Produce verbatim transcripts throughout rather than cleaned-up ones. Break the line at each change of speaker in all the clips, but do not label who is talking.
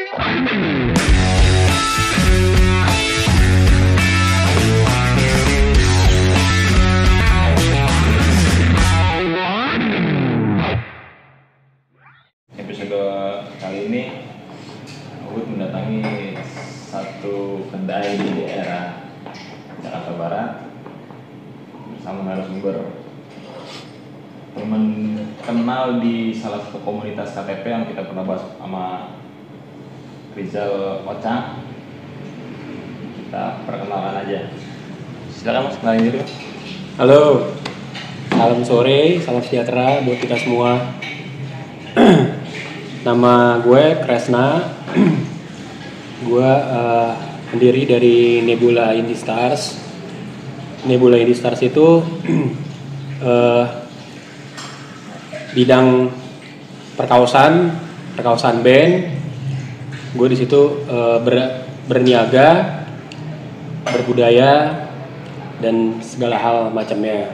Episode kali ini Uhud mendatangi satu kedai di daerah Jakarta Barat bersama narasumber teman kenal di salah satu komunitas K T P yang kita pernah bahas sama Rizal Ocang. Kita perkenalkan aja. Silakan Mas, kenalin dulu.
Halo, salam sore, salam sejahtera buat kita semua. Nama gue Kresna. Gue uh, pendiri dari Nebula Indie Stars. Nebula Indie Stars itu uh, bidang perkausan, perkausan band. Gue di situ uh, ber, berniaga, berbudaya, dan segala hal macamnya.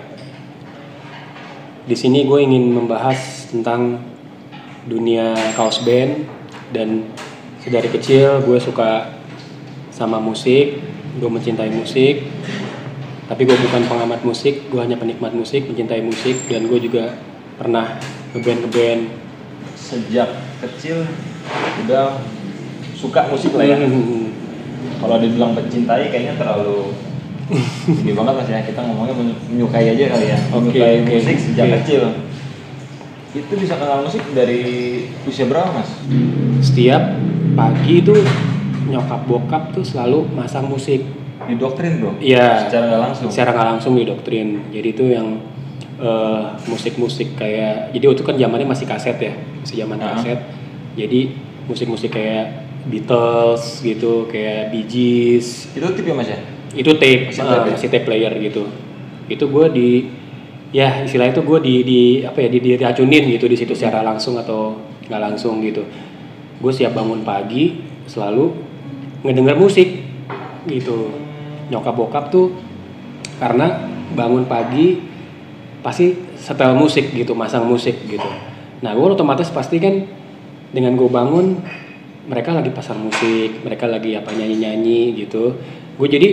Di sini gue ingin membahas tentang dunia kaos band, dan sedari kecil gue suka sama musik, gue mencintai musik. Tapi gue bukan pengamat musik, gue hanya penikmat musik, mencintai musik, dan gue juga pernah ngeband-ngeband.
Sejak kecil udah suka musik lah ya.
Hmm.
Kalau dibilang mencintai kayaknya terlalu ini banget Mas ya. Kita ngomongnya menyukai aja kali ya. Menyukai
okay,
musik
okay,
sejak
okay.
kecil. Itu bisa kenal musik dari usia berapa Mas?
Setiap pagi tuh nyokap bokap tuh selalu masang musik.
Didoktrin bro?
Iya.
Secara nggak langsung?
Secara nggak langsung didoktrin. Jadi itu yang uh, musik-musik kayak, jadi waktu kan zamannya masih kaset ya, masih zaman uh-huh. kaset. Jadi musik-musik kayak Beatles gitu, kayak Bee Gees.
Itu tape ya Mas ya?
Itu tape,
masih,
uh,
tape,
masih tape player gitu. Itu gue di ya istilah itu gue di, di apa ya di diracunin gitu di situ secara langsung atau nggak langsung gitu. Gue siap bangun pagi selalu ngedenger musik gitu. Nyokap bokap tuh karena bangun pagi pasti setel musik gitu, masang musik gitu. Nah gue otomatis pasti kan dengan gue bangun mereka lagi pasang musik, mereka lagi apa nyanyi-nyanyi gitu. Gue jadi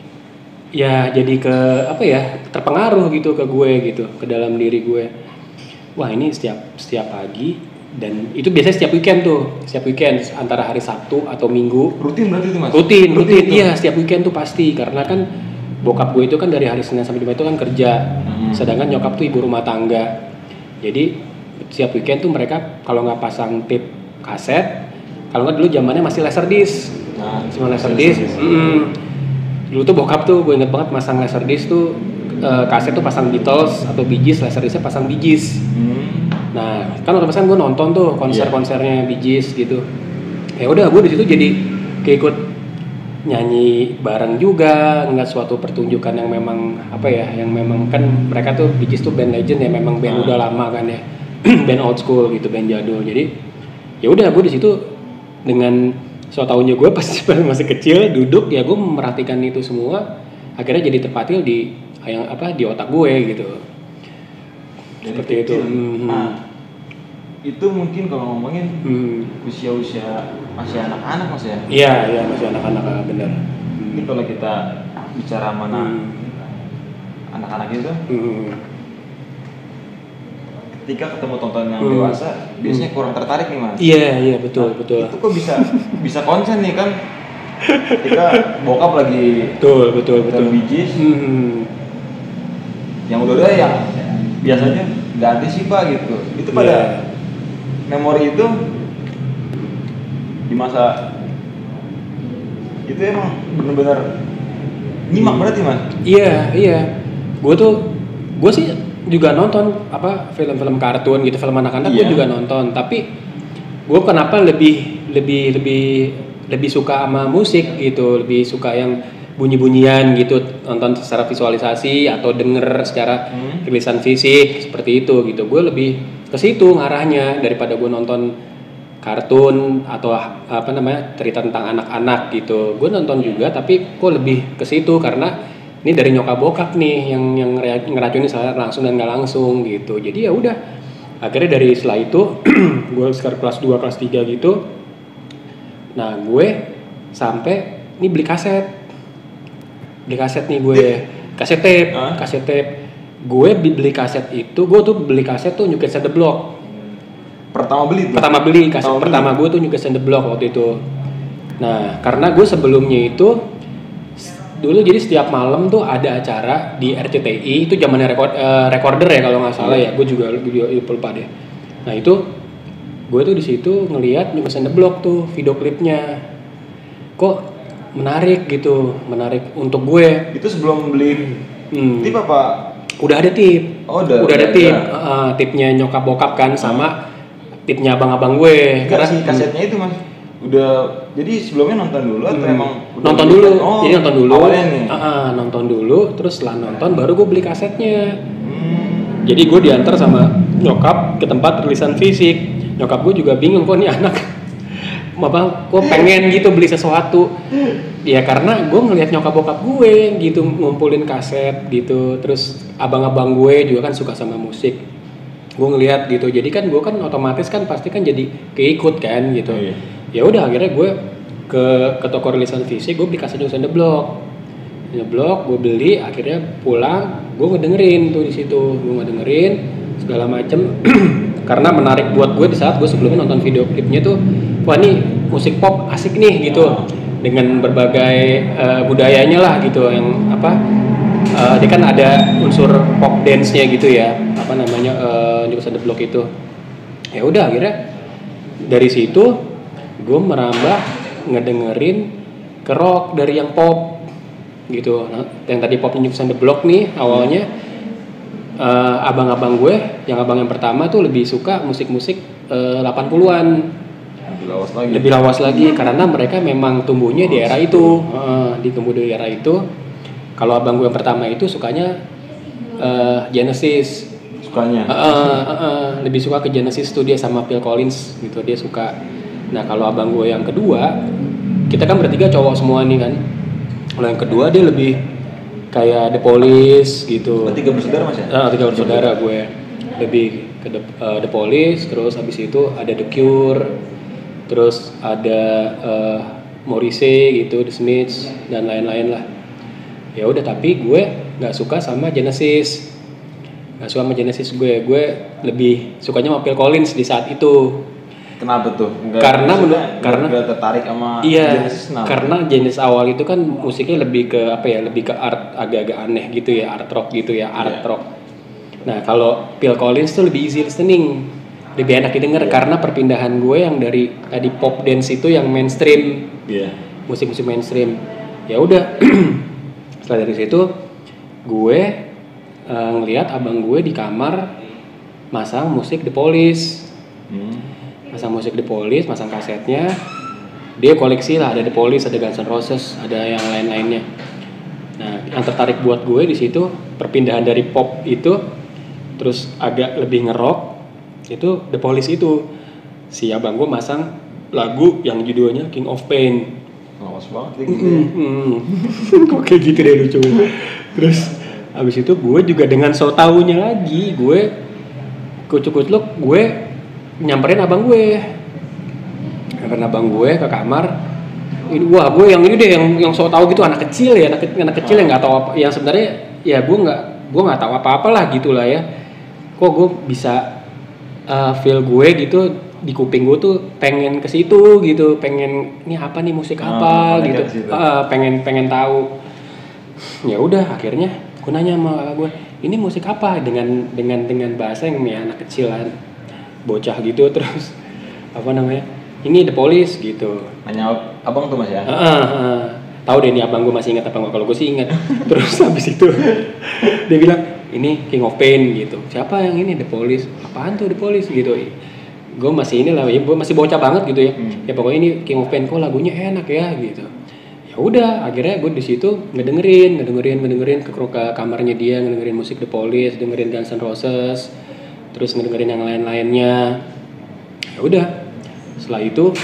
ya jadi ke apa ya terpengaruh gitu ke gue gitu, ke dalam diri gue. Wah ini setiap setiap pagi, dan itu biasanya setiap weekend tuh, setiap weekend antara hari Sabtu atau Minggu.
Rutin berarti itu Mas?
Rutin, rutin, iya setiap weekend tuh pasti, karena kan bokap gue itu kan dari hari Senin sampai Jumat itu kan kerja, hmm. sedangkan nyokap tuh ibu rumah tangga. Jadi setiap weekend tuh mereka kalau nggak pasang tape kaset, kalau nggak dulu zamannya masih laserdisc, nah, cuma laserdisc. Dulu tuh bokap tuh gue inget banget masang laserdisc tuh uh, kaset tuh pasang Beatles atau Bee Gees, laserdiscnya pasang Bee Gees. Hmm. Nah kan otomatis kan gue nonton tuh konser-konsernya Bee Gees gitu. Ya udah gue di situ jadi keikut nyanyi bareng juga, ngeliat suatu pertunjukan yang memang apa ya, yang memang kan mereka tuh Bee Gees tuh band legend ya, memang band hmm. udah lama kan ya, band old school gitu, band jadul. Jadi ya udah gue di situ dengan so tahunya gue pas masih kecil duduk ya gue merhatikan itu semua, akhirnya jadi terpatil di yang apa di otak gue gitu.
Jadi
seperti
kecil.
itu. Hmm.
Nah, itu mungkin kalau ngomongin hmm. usia-usia masih anak-anak Mas ya?
Iya iya masih anak-anak bener.
Ini hmm. kalau kita bicara mana hmm. anak-anak itu, hmm. ketika ketemu tontonan yang hmm. dewasa biasanya kurang tertarik nih Mas.
Iya iya betul
nah,
betul.
Itu kok bisa bisa konsen nih kan? Ketika bokap lagi
betul betul betul.
Bee Gees, hmm. yang udah-udah yang biasanya nggak ada sih Pak gitu. Itu pada yeah. memori itu di masa itu emang benar-benar nyimak berarti Mas.
Iya iya. Gue tuh gue sih juga nonton apa film-film kartun gitu, film anak-anak yeah. gue juga nonton, tapi gue kenapa lebih lebih lebih lebih suka sama musik gitu, lebih suka yang bunyi-bunyian gitu, nonton secara visualisasi atau denger secara hmm. rilisan fisik seperti itu gitu. Gue lebih ke situ ngarahnya daripada gue nonton kartun atau apa namanya cerita tentang anak-anak gitu. Gue nonton juga tapi kok lebih ke situ karena ini dari nyokap bokap nih yang yang ngeracunin saya langsung dan nggak langsung gitu. Jadi ya udah akhirnya dari setelah itu gue sekarang kelas dua kelas tiga gitu Nah gue sampai ini beli kaset, beli kaset nih gue, kaset tape,
Hah?
kaset tape. Gue beli kaset itu, gue tuh beli kaset tuh New Kids on the Block.
Pertama beli tuh.
Pertama beli kaset
Pertama
pertama gue tuh New Kids on the Block waktu itu. Nah karena gue sebelumnya itu dulu jadi setiap malam tuh ada acara di R C T I, itu zamannya record, uh, recorder ya kalau nggak salah ya, gue juga juga lupa deh. Nah itu gue tuh di situ ngelihat New Kids on the Block tuh video klipnya, kok menarik gitu, menarik untuk gue.
Itu sebelum beli
Hmm.
tip apa?
Udah ada tip,
Oh, udah,
udah ada
udah
tip,
ada.
uh, tipnya nyokap bokap kan sama tipnya abang-abang gue.
Enggak
Karena
sih kasetnya itu mas. Udah, jadi sebelumnya nonton dulu atau
Hmm.
emang udah
nonton
beli?
dulu,
Oh,
jadi nonton dulu,
awalnya nih.
uh, uh, nonton dulu, terus setelah nonton baru gue beli kasetnya.
Hmm.
Jadi gue diantar sama nyokap ke tempat rilisan fisik. Nyokap gue juga bingung kok nih anak, apa, kok pengen gitu beli sesuatu. Ya karena gue ngelihat nyokap bokap gue gitu ngumpulin kaset gitu, terus abang-abang gue juga kan suka sama musik. Gue ngelihat gitu, jadi kan gue kan otomatis kan pasti kan jadi keikut kan gitu.
Iya.
Ya udah akhirnya gue ke ke toko rilisan fisik, gue beli kaset New Kids on the Block. The Block gue beli, akhirnya pulang gue ngedengerin tuh di situ, gue ngedengerin segala macem. Karena menarik buat gue di saat gue sebelumnya nonton video klipnya tuh, wah nih musik pop asik nih gitu, dengan berbagai uh, budayanya lah gitu, yang apa uh, dia kan ada unsur pop dance-nya gitu ya, apa namanya uh, New Kids on the Block itu. Ya udah akhirnya dari situ gue merambah ngedengerin ke rock dari yang pop gitu. Nah, yang tadi pop New Kids on the Block nih awalnya uh, abang-abang gue, yang abang yang pertama tuh lebih suka musik-musik uh, delapan puluhan.
Lebih lawas lagi.
Lebih lawas lagi karena mereka memang tumbuhnya di era itu, uh, di tumbuh di era itu. Kalau abang gue yang pertama itu sukanya uh, Genesis.
Sukanya.
Uh, uh, uh, uh, lebih suka ke Genesis tuh dia sama Phil Collins gitu, dia suka. Nah kalau abang gue yang kedua, kita kan bertiga cowok semua nih kan. Kalau yang kedua dia lebih kayak The Police gitu.
Tiga bersaudara mas ya?
Ah, tiga bersaudara gue. Lebih ke The, uh, The Police, terus habis itu ada The Cure, terus ada uh, Morrissey gitu, The Smiths dan lain-lain lah. Ya udah, tapi gue nggak suka sama Genesis. Nggak suka sama Genesis gue. Gue lebih sukanya sama Phil Collins di saat itu.
Kenapa tuh? Enggak,
Karena menurut
nggak-
karena
nggak tertarik sama
iya,
Genesis kenapa?
karena Genesis awal itu kan musiknya lebih ke apa ya, lebih ke art, agak-agak aneh gitu ya, art rock gitu ya, art
Iya.
rock. Nah kalau Phil Collins tuh lebih easy listening, lebih enak didengar
Iya.
karena perpindahan gue yang dari tadi pop dance itu yang mainstream,
Iya.
musik-musik mainstream. Ya udah, setelah dari situ gue uh, ngelihat abang gue di kamar masang musik The Police.
Hmm.
Masang musik The Police, masang kasetnya. Dia koleksi lah, ada The Police, ada Guns N' Roses, ada yang lain-lainnya. Nah, yang tertarik buat gue di situ perpindahan dari pop itu terus agak lebih ngerok itu The Police itu. Si abang gue masang lagu yang judulnya King of Pain.
Lawas banget kayak gitu ya.
Hmm. Kok kayak gitu deh lucu. Terus abis itu gue juga dengan so taunya lagi, gue kucuk-kucuk gue nyamperin abang gue, nyamperin abang gue ke kamar. Ini, wah gue yang ini deh, yang yang so tau gitu, anak kecil ya, anak, anak kecil yang nggak tahu apa, yang sebenarnya ya gue nggak gue nggak tahu apa-apa lah gitulah ya. Kok gue bisa uh, feel gue gitu di kuping gue tuh pengen ke situ gitu, pengen ini apa nih musik apa
Oh,
gitu,
gitu.
uh, pengen pengen tahu. Ya udah akhirnya gue nanya sama gue, ini musik apa, dengan dengan dengan bahasa yang ya anak kecilan, bocah gitu, terus apa namanya, ini The Police gitu.
Nanya abang tuh mas ya?
Uh, uh, uh. Tahu deh nih abang gue masih ingat apa enggak, kalau gue sih ingat. Terus habis itu dia bilang ini King of Pain gitu. Siapa yang ini? The Police. Apaan tuh The Police gitu. Gue masih ini lah, ya gue masih bocah banget gitu ya.
Hmm.
Ya pokoknya ini King of Pain, kok lagunya enak ya gitu. Ya udah, akhirnya gue di situ ngedengerin, ngedengerin, ngedengerin ke, ke kamarnya dia, ngedengerin musik The Police, dengerin Guns N' Roses, terus ngedengerin yang lain-lainnya. Ya udah, setelah itu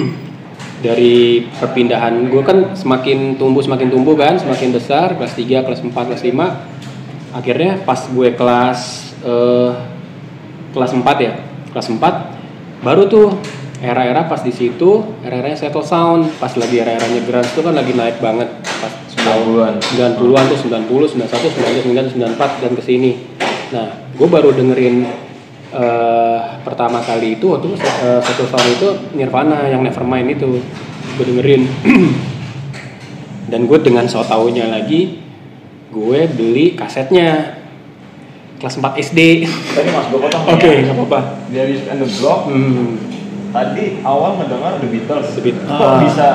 dari perpindahan gue kan semakin tumbuh semakin tumbuh kan, semakin besar, kelas tiga, kelas empat, kelas lima. Akhirnya pas gue kelas eh, kelas empat ya, kelas empat baru tuh era-era pas di situ, era-era Settle Sound, pas lagi era-eranya grunge itu kan lagi naik banget pas
sembilan puluhan
sembilan puluhan tuh sembilan puluh, sembilan puluh satu, sembilan puluh sembilan, sembilan puluh empat dan kesini. Nah, gue baru dengerin uh, pertama kali itu waktu uh, Settle Sound itu Nirvana yang Nevermind itu gue dengerin. Dan gue dengan so taunya lagi gue beli kasetnya kelas empat S D.
Tadi mas gue potong.
Oke, okay, nggak apa-apa.
Dari Used and the Block.
Hmm.
Tadi awal mendengar The Beatles.
The Beatles.
Kok
Ah.
bisa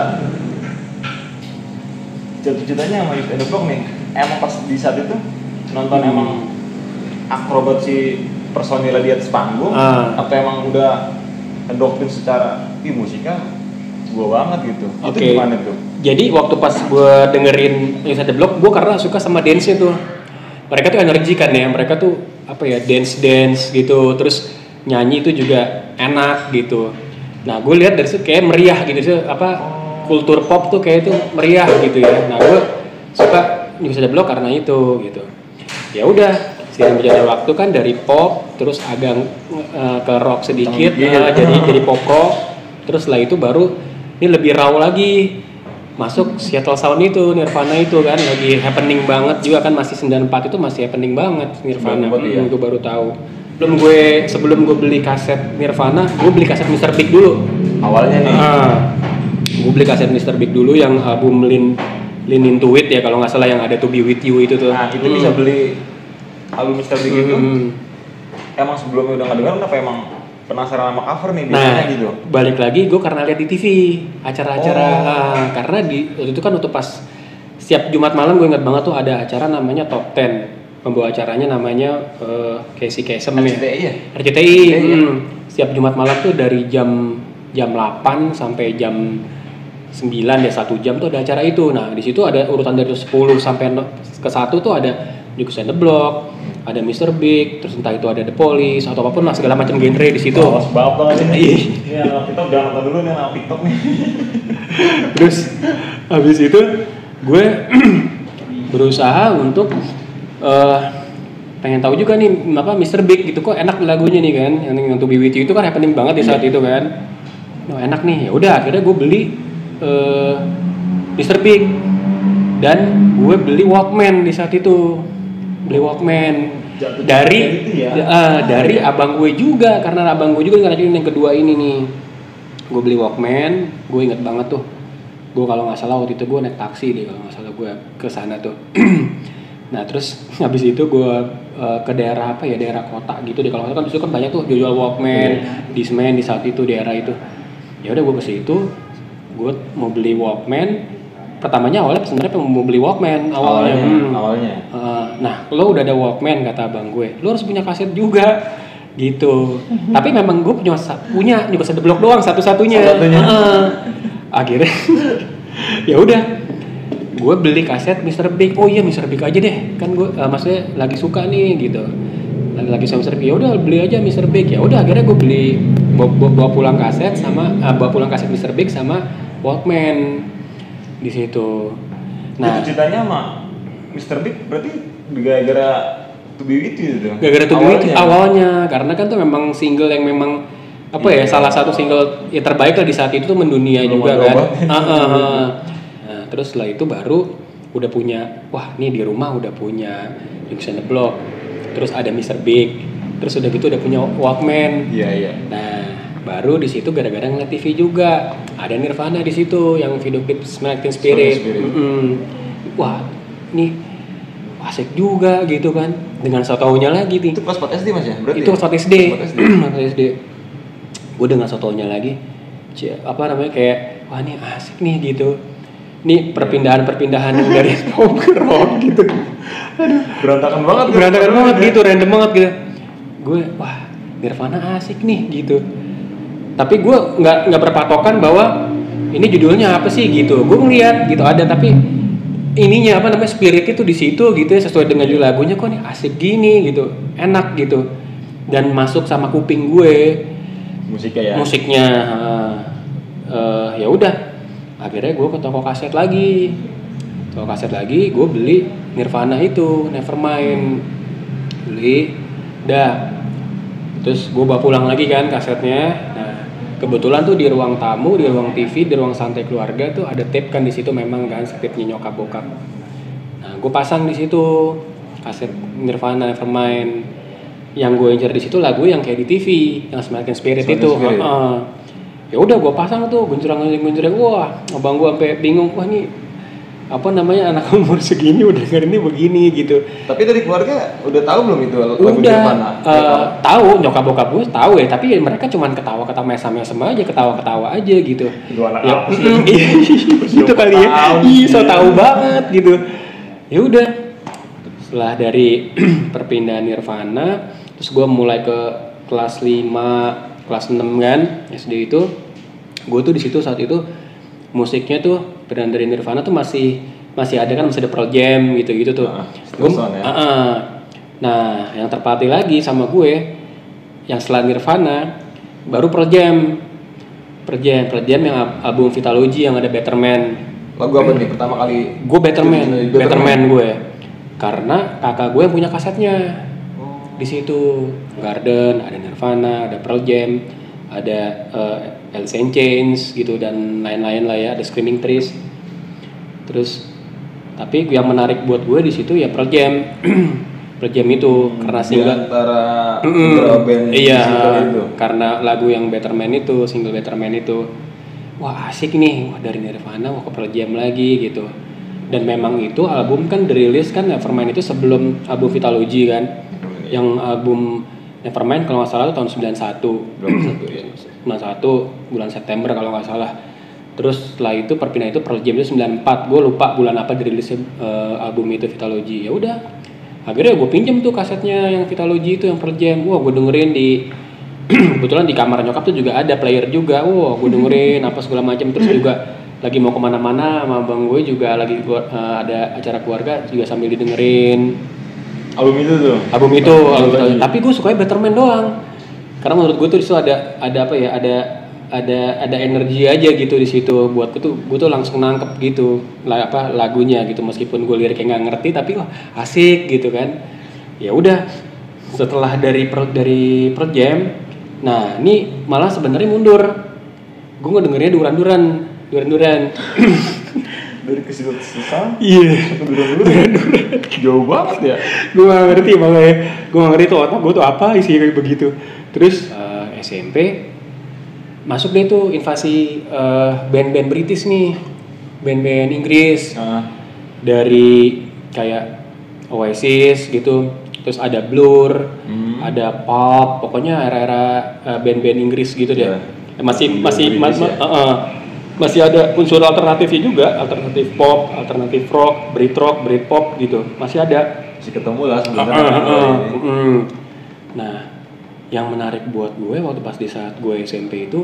cita-citanya sama Used and the Block nih? Emang pas di saat itu nonton
Hmm.
emang akrobat si personilnya di atas panggung,
Ah.
atau emang udah ngedoktrin secara ih musiknya gua banget gitu. Itu
Oke.
gimana tuh?
Jadi waktu pas gue dengerin Used and the Block, gue karena suka sama dance-nya tuh. Mereka tuh energi kan ya, mereka tuh apa ya, dance-dance gitu, terus nyanyi itu juga enak gitu. Nah gue lihat dari situ kayak meriah gitu sih, apa kultur pop tuh kayak itu meriah gitu ya. Nah gue suka Used and the Block karena itu gitu. Ya udah, seiring berjalannya waktu kan dari pop terus agak uh, ke rock sedikit,
Iya.
nah, jadi jadi pop rock. Terus setelah itu baru ini lebih raw lagi. Masuk Seattle Sound itu, Nirvana itu kan lagi happening banget juga kan, masih sembilan puluh empat itu masih happening banget Nirvana.
sembilan puluh empat, iya.
Hmm, gue baru tahu. Belum gue sebelum gue beli kaset Nirvana, gue beli kaset mister Big dulu.
Awalnya nih.
Ah, gue beli kaset mister Big dulu yang album Lean Lean Into It ya kalau nggak salah, yang ada To Be With You itu tuh.
Nah itu
Hmm.
bisa beli album mister Big itu.
Hmm.
Emang sebelumnya udah nggak dengar, apa emang penasaran sama cover nih
Nah,
biasanya gitu?
balik lagi gue karena lihat di T V acara-acara,
Oh.
ah, karena di waktu itu kan waktu pas setiap Jumat malam gue ingat banget tuh ada acara namanya Top Ten, pembawa acaranya namanya uh, Casey Kasem
R
ya,
C T I ya?
R C T I. Hmm. Setiap Jumat malam tuh dari jam jam delapan sampai jam sembilan ya, satu jam tuh ada acara itu. Nah di situ ada urutan dari sepuluh sampai ke satu tuh ada Used and the Block, ada mister Big, terus entah itu ada The Police atau apapun lah, segala macam genre di situ.
Oh, sebab banget ini.
Iya.
Ini anak TikTok jangan nonton dulu nih anak TikTok nih.
Terus habis itu gue berusaha untuk uh, pengen tahu juga nih apa mister Big gitu, kok enak lagunya nih kan, yang yang To Be With You itu kan happening banget di saat itu kan. Oh, enak nih, ya udah akhirnya gue beli uh, mister Big dan gue beli Walkman di saat itu, beli Walkman
Jatuh
dari
gitu ya?
uh, dari abang gue juga, karena abang gue juga ngeracunin yang kedua ini nih. Gue beli Walkman, gue inget banget tuh. Gue kalau nggak salah waktu itu gue naik taksi deh kalau nggak salah, gue ke sana tuh. Nah terus habis itu gue uh, ke daerah apa ya, daerah kota gitu deh, kalau nggak salah kan disitu kan banyak tuh jual Walkman, di Semen di saat itu daerah itu. Ya udah gue ke situ, gue mau beli Walkman. Pertamanya awalnya sebenarnya mau beli Walkman awalnya.
Awalnya,
Hmm.
awalnya.
Uh, nah lo udah ada Walkman kata abang gue, lo harus punya kaset juga gitu. Tapi memang gue punya punya juga Used and the Block doang satu-satunya.
Satu-satunya.
Uh, akhirnya ya udah, gue beli kaset mister Big. Oh iya mister Big aja deh, kan gue uh, maksudnya lagi suka nih gitu, lagi lagi sama mister Big. Ya udah beli aja mister Big. Ya udah akhirnya gue beli bawa, bawa pulang kaset sama uh, bawa pulang kaset mister Big sama Walkman di situ. Nah,
Itu ceritanya sama mister Big berarti gara-gara To Be With You itu.
gara-gara To Be With You awalnya, karena kan tuh memang single yang memang apa ya,
Iya.
salah satu single yang terbaik lah di saat itu tuh mendunia
Belum
juga
ada
kan.
obatnya.
Ah, ah, ah. Nah, terus setelah itu baru udah punya, wah nih di rumah udah punya Used and the Block, terus ada mister Big, terus udah gitu udah punya Walkman.
Iya iya.
Nah, baru di situ gara-gara ngeliat T V juga ada Nirvana di situ yang video klip Smell Like Teen Spirit.
Spirit.
Mm-mm. Wah, ini asik juga gitu kan. Dengan sotonya lagi nih.
Itu kelas empat S D mas ya? Berarti
Itu
ya?
kelas S D.
Kelas empat S D.
Kelas S D. Gue dengan sotonya lagi. Cie, apa namanya kayak wah ini asik nih gitu. Ini perpindahan-perpindahan yang dari pop ke rock gitu. Aduh,
Berantakan banget. kan?
berantakan banget gitu, random banget gitu. Gue wah Nirvana asik nih gitu. Tapi gue nggak nggak berpatokan bahwa ini judulnya apa sih gitu. Gue ngeliat gitu ada, tapi ininya apa namanya spirit itu di situ gitu ya, sesuai dengan judul lagunya, kok nih asik gini gitu, enak gitu, dan masuk sama kuping gue
Musiknya ya.
musiknya. Uh, uh, ya udah, akhirnya gue ke toko kaset lagi, toko kaset lagi, gue beli Nirvana itu Nevermind, beli, dah. Terus gue bawa pulang lagi kan kasetnya. Nah, kebetulan tuh di ruang tamu, di ruang T V, di ruang santai keluarga tuh ada tape kan di situ memang kan tape-nya nyokap bokap. Nah, gue pasang di situ kaset Nirvana Nevermind. Yang gue incer di situ lagu yang kayak di T V, yang Smells Like Spirit
Smells
itu.
Like Spirit.
Uh, ya udah gue pasang tuh guncurang-guncurang, wah abang gue sampai bingung, wah nih apa namanya anak umur segini udah dengerin ini begini gitu.
Tapi dari keluarga udah tahu belum itu lagu
Udah
Nirvana?
uh, tahu, nyokap bokap gue tahu ya, tapi mereka cuman ketawa-ketawa mesam-mesam aja, ketawa-ketawa aja gitu.
Itu anak
Ya,
apa sih?
gitu kali ya. Ih, so tahu banget gitu. Ya udah. Setelah dari perpindahan Nirvana, terus gue mulai ke kelas lima, kelas enam kan, S D itu, gue tuh di situ saat itu musiknya tuh pindahan dari Nirvana tuh masih masih ada kan, masih ada Pearl Jam gitu-gitu tuh.
Nah,
Gua,
Stilson ya.
uh, uh. Nah, yang terpati lagi sama gue, yang setelah Nirvana, baru Pearl Jam, Pearl Jam, Pearl Jam yang album Vitalogy yang ada Better Man.
Lagu apa nih pertama kali?
Gue Better Man,
Better
Better
Man.
Man gue. Karena kakak gue yang punya kasetnya. Di situ Garden, ada Nirvana, ada Pearl Jam, ada uh, Alice in Chains gitu dan lain-lain lah ya, ada Screaming Trees. Terus tapi yang menarik buat gue di situ ya Pearl Jam. Pearl Jam itu karena
Di
single
antara
Mm-mm.
beberapa band
iya,
single itu.
karena lagu yang Better Man itu, single Better Man itu, wah asik nih, wah dari Nirvana mau ke Pearl Jam lagi gitu. Dan memang itu album kan dirilis kan Nevermind itu sebelum album Vitalogy kan. Yang album Nevermind kalau nggak salah itu tahun sembilan puluh satu.
ya.
sembilan puluh satu bulan September kalau nggak salah. Terus setelah itu perpindahan itu Pearl Jam itu sembilan puluh empat. Gue lupa bulan apa dirilisnya uh, album itu Vitalogy. Ya udah. Akhirnya gue pinjem tuh kasetnya yang Vitalogy itu yang Pearl Jam. Wah, gue dengerin di kebetulan di kamar nyokap tuh juga ada player juga. Wah, gue dengerin apa segala macam, terus juga lagi mau kemana-mana sama bang gue juga lagi uh, ada acara keluarga juga sambil didengerin
Album itu tuh.
album itu.
Oh,
album
lagi.
itu. Tapi gue sukanya Better Man doang. Karena menurut gue tuh di situ ada ada apa ya? Ada ada ada energi aja gitu di situ. Buat gue tuh gue tuh langsung nangkep gitu lah apa lagunya gitu, meskipun gue liriknya nggak ngerti tapi wah asik gitu kan. Ya udah setelah dari per, dari Pearl Jam, nah ini malah sebenarnya mundur. Gue ngedengerinnya duran-duran, duran-duran.
Dari ke situ susah.
Iya.
Ke duran-duran. Jauh banget ya.
Gue gak ngerti makanya, gue gak ngerti tuh otak gue tuh apa isinya kayak begitu. Terus uh, S M P masuk deh tuh invasi uh, band-band British nih, band-band Inggris.
Nah,
Dari kayak Oasis gitu, terus ada Blur,
Hmm.
ada pop, pokoknya era-era uh, band-band Inggris gitu deh.
Ya.
Eh, masih
Band-band
masih ma-
British
ma-
ya.
uh, uh, masih ada unsur alternatifnya juga, alternatif pop, alternatif rock, Brit rock, Brit pop gitu, masih ada.
masih ketemu lah
Uh,
sebenarnya.
uh, uh,
ini.
mm. Nah, yang menarik buat gue waktu pas di saat gue S M P itu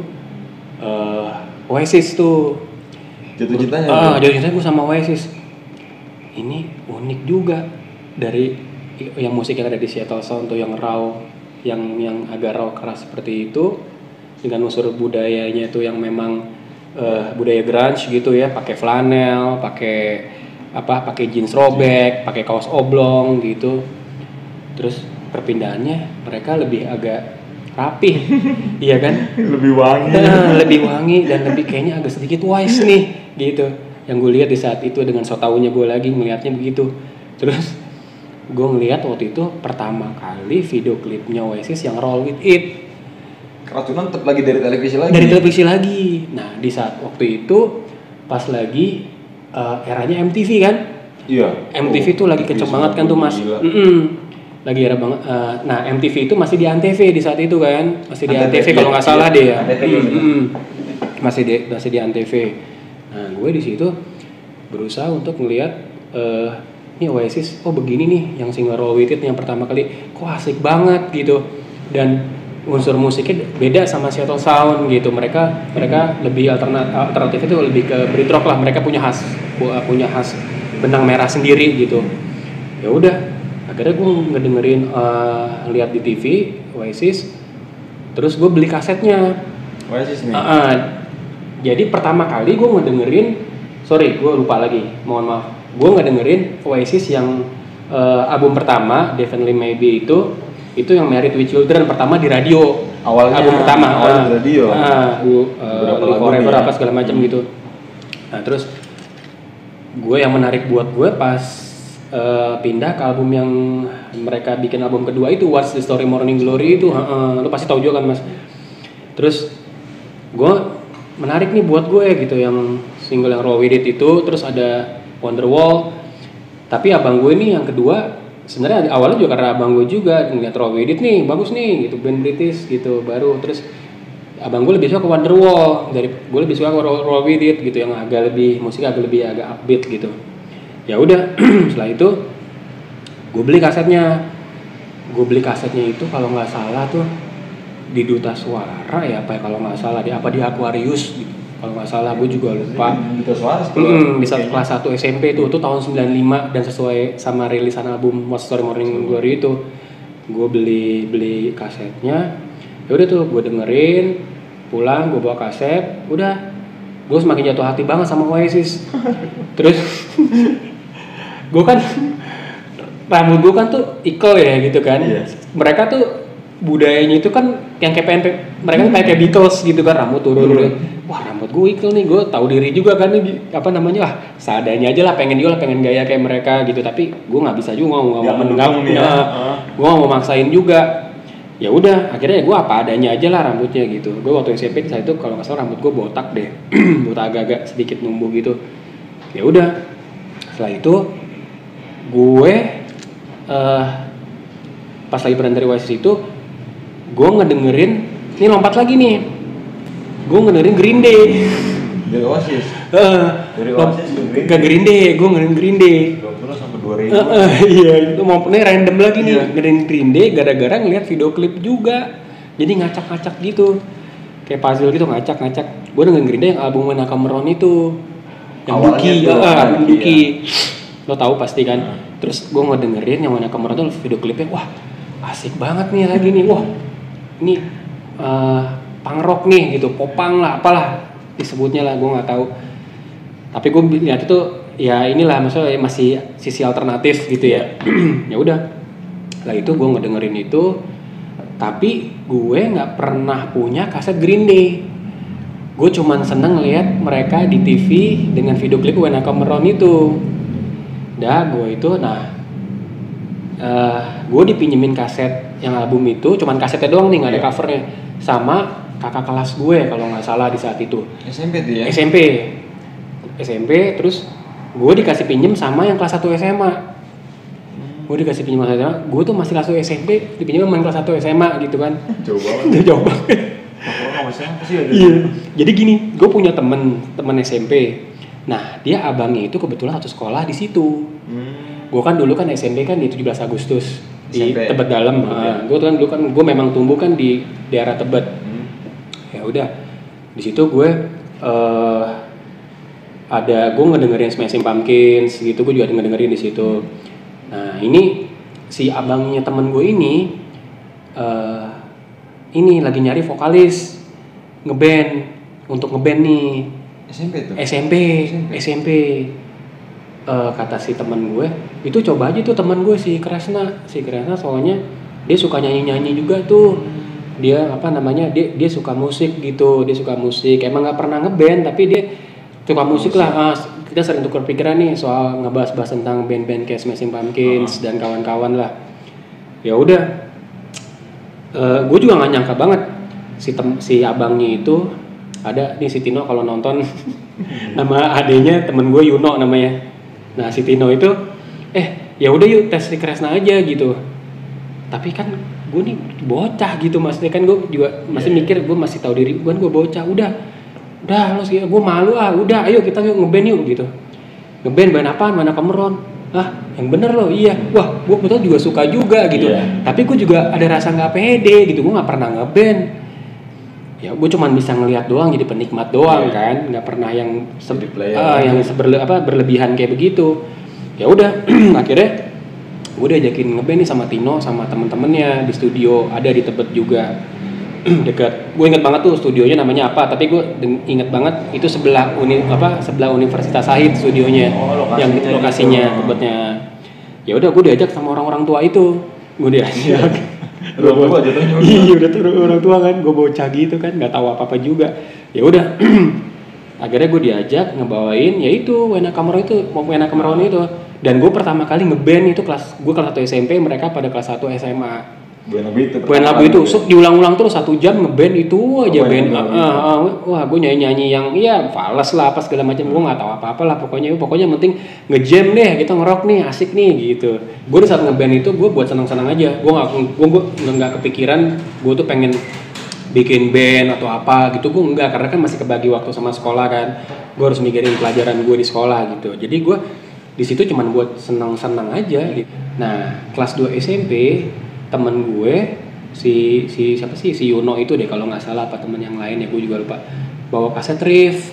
uh, Oasis tuh.
Jatuh cintanya.
Ah,
tuh.
jatuh cintanya gue sama Oasis. Ini unik juga dari yang musik yang ada di Seattle Sound tuh yang raw, yang yang agak raw keras seperti itu dengan unsur budayanya tuh yang memang uh, budaya grunge gitu ya, pakai flanel, pakai apa, pakai jeans robek, pakai kaos oblong gitu. Terus perpindahannya mereka lebih agak rapi, iya kan?
Lebih wangi.
Nah, lebih wangi dan lebih kayaknya agak sedikit wise nih gitu. Yang gue lihat di saat itu dengan so taunya gue lagi melihatnya begitu. Terus gue ngelihat waktu itu pertama kali video klipnya Oasis yang Roll With It.
Keracunan tetap lagi dari televisi lagi.
Dari televisi lagi. Nah, di saat waktu itu pas lagi uh, eranya M T V kan?
Iya.
M T V tuh lagi kenceng banget kan tuh Mas.
Gila.
Mm-mm. Lagi era banget. Uh, nah, M T V itu masih di Antv di saat itu kan, masih di
Antv,
Antv kalau nggak
iya,
salah
iya.
deh ya.
Antv juga.
Mm-mm. Masih di masih di Antv. Nah, gue di situ berusaha untuk ngelihat uh, ini Oasis, oh begini nih yang single Roll With It yang pertama kali, kok asik banget gitu. Dan unsur musiknya beda sama Seattle Sound gitu. Mereka mereka lebih alternatif, alternatif itu lebih ke Brit rock lah. Mereka punya khas punya khas benang merah sendiri gitu. Ya udah, akhirnya gue ngedengerin uh, lihat di T V Oasis, terus gue beli kasetnya.
Oasis nih.
Uh, uh, jadi pertama kali gue ngedengerin, sorry gue lupa lagi, mohon maaf, gue ngedengerin Oasis yang uh, album pertama Definitely Maybe itu itu yang Married with Children pertama di radio.
Awalnya
album pertama
awalnya
ah,
di radio.
Ah, gua,
Beberapa
uh,
lagu
Forever
nih ya.
apa segala macam gitu. Nah terus gue yang menarik buat gue pas uh, pindah ke album yang mereka bikin album kedua itu What's the Story Morning Glory itu, uh, lo pasti tahu juga kan mas. Terus gue menarik nih buat gue gitu yang single yang Raw With It itu, terus ada Wonderwall. Tapi abang gue nih yang kedua sebenarnya awalnya juga karena abang gue juga ngeliat Raw With It nih bagus nih gitu, band British gitu baru. Terus abang gue lebih suka ke Wonderwall, dari gue lebih suka ke Raw With It gitu yang agak lebih musiknya agak lebih agak upbeat gitu. Ya udah setelah itu gue beli kasetnya. Gue beli kasetnya itu kalau nggak salah tuh di Duta Suara ya apa ya kalau nggak salah di apa di Aquarius gitu. Kalau nggak salah gue juga lupa.
Duta Suara
Hmm, di saat kelas satu S M P itu, itu tahun sembilan puluh lima dan sesuai sama rilisan album What's the Story Morning Glory itu. Gue beli beli kasetnya. Ya udah tuh gue dengerin, pulang gue bawa kaset, udah gue semakin jatuh hati banget sama Oasis. Terus gue kan rambut gue kan tuh ikal ya gitu kan.
Iya.
Mereka tuh budayanya itu kan yang kayak pengen, mereka kan kayak Beatles gitu kan, rambut turun. Hmm. Wah rambut gue ikal nih, gue tahu diri juga kan nih apa namanya, wah seadanya aja lah, pengen juga lah, pengen gaya kayak mereka gitu. Tapi gue nggak bisa juga, nggak mau menengah, ya. Gue nggak mau maksain juga. Ya udah, akhirnya ya gue apa adanya aja lah rambutnya gitu. Gue waktu S M P saat itu kalau nggak salah rambut gue botak deh, botak agak-agak sedikit numbuh gitu. Ya udah, setelah itu gue uh, pas lagi berhenti dari Oasis itu, gue ngedengerin, ini lompat lagi nih, gue ngedengerin Green Day.
Dari Oasis.
Uh,
Dari Oasis ke Green Day.
Ke Green Day, gue ngedengerin Green Day.
dua puluh sampai dua ribu.
Uh, uh, iya, itu mau nih random lagi nih,
Iya.
ngedengerin Green Day gara-gara ngeliat video klip juga. Jadi ngacak-ngacak gitu, kayak puzzle gitu, ngacak-ngacak. Gue dengerin Green Day yang album When I Come Around itu, yang
Awalnya
Dookie,
tuh,
uh,
kan,
album Dookie.
iya.
Lo tahu pasti kan.
Hmm.
Terus gue ngedengerin yang When I Come Around tuh video klipnya, wah asik banget nih lagi nih, wah ini uh, punk rock nih gitu, popang lah, apalah disebutnya lah, gue nggak tahu. Tapi gue lihat itu ya inilah, maksudnya masih sisi alternatif gitu ya. Ya udah, lah itu gue ngedengerin itu, tapi gue nggak pernah punya kaset Green Day. Gue cuman seneng lihat mereka di T V dengan video klip When I Come Around itu. Dah gue itu, nah uh, gue dipinjemin kaset yang album itu, cuman kasetnya doang nih, nggak ada
yeah.
covernya, sama kakak kelas gue kalau nggak salah di saat itu.
S M P tuh ya?
S M P, S M P, terus gue dikasih pinjem sama yang kelas satu S M A. Gue dikasih pinjem kelas satu S M A, gue tuh masih kelas satu S M P, dipinjem sama yang kelas satu S M A gitu kan.
Jauh banget.
Jauh banget. Iya. Jadi gini, gue punya temen temen S M P. Nah dia abangnya itu kebetulan satu sekolah di situ. Hmm. Gue kan dulu kan S M P kan di tujuh belas Agustus di Tebet Dalam. Nah, gue kan dulu kan gue memang tumbuh kan di daerah Tebet. Hmm. Ya udah, di situ gue uh, ada gue ngedengerin Smashing Pumpkins gitu, gue juga ngedengerin di situ. Nah ini si abangnya temen gue ini uh, ini lagi nyari vokalis ngeband, untuk ngeband nih.
S M P tuh?
S M P, S M P. Uh, kata si teman gue, itu coba aja tuh teman gue si Kresna, si Kresna soalnya dia suka nyanyi-nyanyi juga tuh. Dia apa namanya? Dia dia suka musik gitu, dia suka musik. Emang nggak pernah ngeband tapi dia suka musik, musik. lah. Ah, kita sering tukar pikiran nih soal ngebahas-bahas tentang band-band kayak Smashing Pumpkins uh-huh. dan kawan-kawan lah. Ya udah, uh, gue juga nggak nyangka banget si tem- si abangnya itu ada nih, si Tino kalau nonton. Nama adenya temen gue Yuno namanya. Nah si Tino itu eh ya udah yuk tes di Kresna aja gitu. Tapi kan gue nih bocah gitu, maksudnya kan gue juga masih yeah. mikir, gue masih tahu diri gue, gue bocah. Udah udah lo sih, gue malu ah, udah ayo kita yuk ngeband yuk gitu. Ngeband band apaan, Mana Kameron? Ah yang bener loh, iya. Wah gue betul juga suka juga gitu. Yeah. Tapi gue juga ada rasa nggak pede gitu, gue nggak pernah ngeband. Ya gue cuman bisa ngelihat doang, jadi penikmat doang yeah. kan, nggak pernah yang se- uh, yang seberle- apa berlebihan kayak begitu. Ya udah akhirnya gue diajakin ngeband nih sama Tino sama temen-temennya di studio, ada di Tebet juga dekat. Gue inget banget tuh studionya namanya apa, tapi gue den- inget banget itu sebelah uni apa sebelah Universitas Sahid studionya, oh, lokasinya yang lokasinya gitu. Tebetnya. Ya udah gue diajak sama orang-orang tua itu, gue diajak
Orang tua jatuhnya.
Iya udah tuh orang tua kan, gue bocah gitu kan, nggak tahu apa apa juga. Ya udah, akhirnya gue diajak ngebawain, ya itu Wena Kamero itu, mau Wena Kamero itu. Dan gue pertama kali ngeband itu kelas, gue kelas satu S M P, mereka pada kelas satu S M A.
Buat lagu itu.
Buat lagu itu, so, diulang-ulang terus satu jam ngeband itu aja
oh,
band.
Uh,
uh, uh, wah, gue nyanyi-nyanyi yang iya fals lah apa segala macam. Gue nggak tahu apa-apa lah pokoknya. Pokoknya yang penting ngejam deh, kita ngerok nih, asik nih gitu. Gue di saat ngeband itu gue buat senang-senang aja. Gue nggak gue gue nggak kepikiran gue tuh pengen bikin band atau apa gitu. Gue enggak, karena kan masih kebagi waktu sama sekolah kan. Gue harus mikirin pelajaran gue di sekolah gitu. Jadi gue di situ cuman buat senang-senang aja gitu. Nah, kelas dua S M P temen gue si si siapa sih si Yuno itu deh kalau nggak salah, apa temen yang lain ya gue juga lupa, bawa kaset riff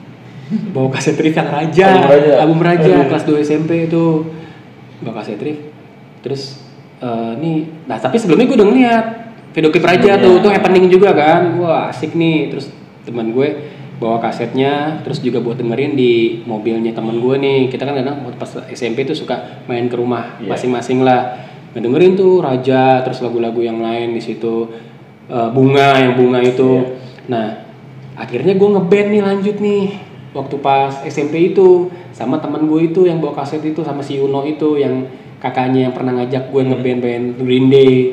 bawa kaset riff yang Raja album Raja, album Raja kelas dua S M P itu bawa kaset riff. Terus uh, nih nah tapi sebelumnya gue udah ngeliat video klip Raja tuh tuh happening juga kan, wah asik nih. Terus temen gue bawa kasetnya, terus juga buat dengerin di mobilnya temen gue nih. Kita kan kadang pas S M P tuh suka main ke rumah yeah. masing-masing lah, ngedengerin tuh Raja, terus lagu-lagu yang lain di situ, uh, bunga yang bunga itu. Yeah. Nah, akhirnya gue ngeband nih lanjut nih waktu pas S M P itu sama teman gue itu yang bawa kaset itu, sama si Yuno itu yang kakaknya yang pernah ngajak gue ngeband-band Green Day.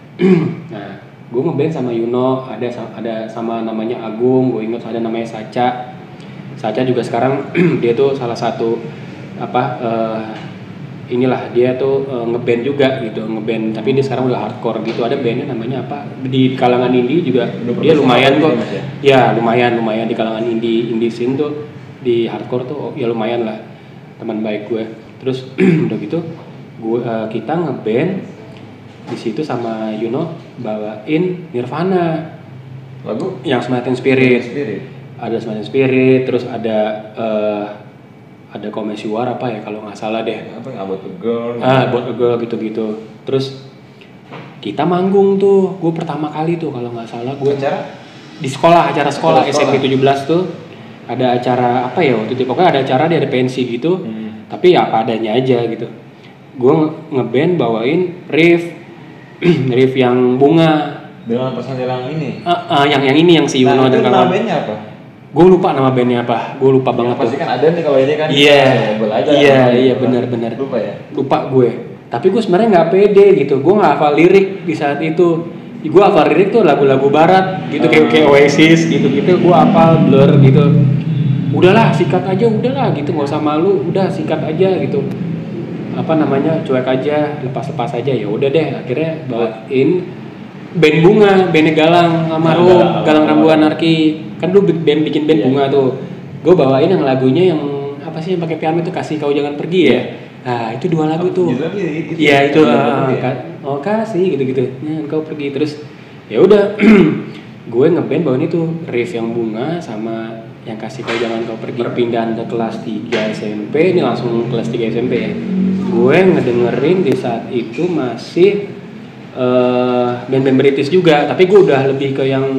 Nah, gue ngeband sama Yuno, ada ada sama namanya Agung, gue ingat ada namanya Sacha. Sacha juga sekarang dia tuh salah satu apa uh, inilah dia tuh uh, ngeband juga gitu, ngeband tapi dia sekarang udah hardcore gitu. Ada bandnya namanya apa di kalangan indie juga, dia lumayan kok ya? Ya lumayan lumayan di kalangan indie indie scene tuh, di hardcore tuh ya lumayan lah, teman baik gue. Terus udah gitu gue uh, kita ngeband di situ sama Yuno bawain Nirvana,
lagu
yang Smelting Spirit.
Spirit
ada Smelting Spirit, terus ada uh, ada Komesiwar apa ya kalau nggak salah deh,
apa yang About a Girl
ah About a Girl gitu-gitu. Terus kita manggung tuh, gue pertama kali tuh kalau nggak salah gue
acara
di sekolah, acara sekolah,
sekolah.
S M P tujuh belas tuh ada acara apa ya waktu itu, pokoknya ada acara dia ada pensi gitu. hmm. Tapi ya apa adanya aja gitu. Gue ngeband bawain riff riff yang bunga
dengan personil yang ini
uh, uh, yang yang ini yang si Yuno
nah,
dan kawan.
Namanya apa?
Gue lupa nama bandnya apa, gue lupa ya, banget
pasti
tuh.
Kan ada nih kalau ini kan.
Iya,
yeah.
iya, iya benar-benar.
Lupa ya.
Lupa gue. Tapi gue sebenarnya nggak pede gitu. Gue nggak hafal lirik di saat itu. Gue hafal lirik tuh lagu-lagu barat gitu, kayak kayak Oasis gitu-gitu. Gue hafal Blur gitu. Udahlah, sikat aja, udahlah gitu, nggak usah malu. Udah sikat aja gitu. Apa namanya, cuek aja, lepas-lepas aja. Ya udah deh. Akhirnya bawain band bunga, bandnya Galang almarhum, Galang Rambu Anarki. Kan dulu band bikin band yeah. bunga tuh. Gue bawain yang lagunya yang apa sih yang pakai piano itu, Kasih Kau Jangan Pergi ya. Nah, itu dua lagu tuh. Iya, itu uh, ya? Oh kasih gitu-gitu. Nah, kau pergi terus. Ya udah. Gue ngeband bawain itu riff yang bunga sama yang Kasih Kau Jangan Kau Pergi. Perpindahan ke kelas tiga S M P, ini langsung kelas tiga S M P ya. Gue ngedengerin di saat itu masih Uh, band-band British juga, tapi gue udah lebih ke yang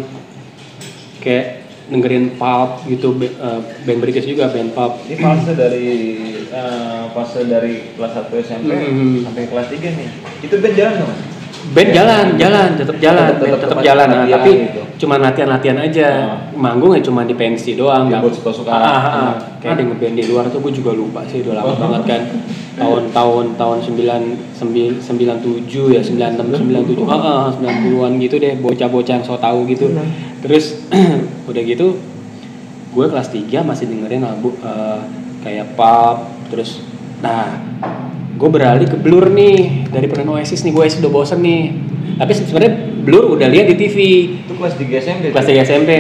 kayak dengerin pulp gitu, uh, band British juga, band pulp.
Ini fase dari uh, fase dari kelas satu S M P mm-hmm. sampai kelas tiga nih. Itu band jalan nggak mas?
Band ya, jalan, jalan, tetap jalan, tetap, tetap jalan, nah, tapi gitu. Cuma latihan-latihan aja, oh. Manggung ya cuma di pensi doang.
Ya, buat suka-suka.
Ah, ah, ah. Kayak ada ngeband di luar tuh gue juga lupa sih, udah lama oh. banget kan. Tahun-tahun tahun sembilan sembilan tujuh ya, sembilan enam sembilan tujuh, ah, sembilan puluhan gitu deh, bocah-bocah yang so tahu gitu. Terus udah gitu, gue kelas tiga masih dengerin lagu uh, kayak pop, terus, nah. Gue beralih ke Blur nih dari peran Oasis nih, gue udah bosen nih. Tapi sebenarnya Blur udah lihat di T V.
Itu kelas tiga S M P.
Kelas tiga S M P.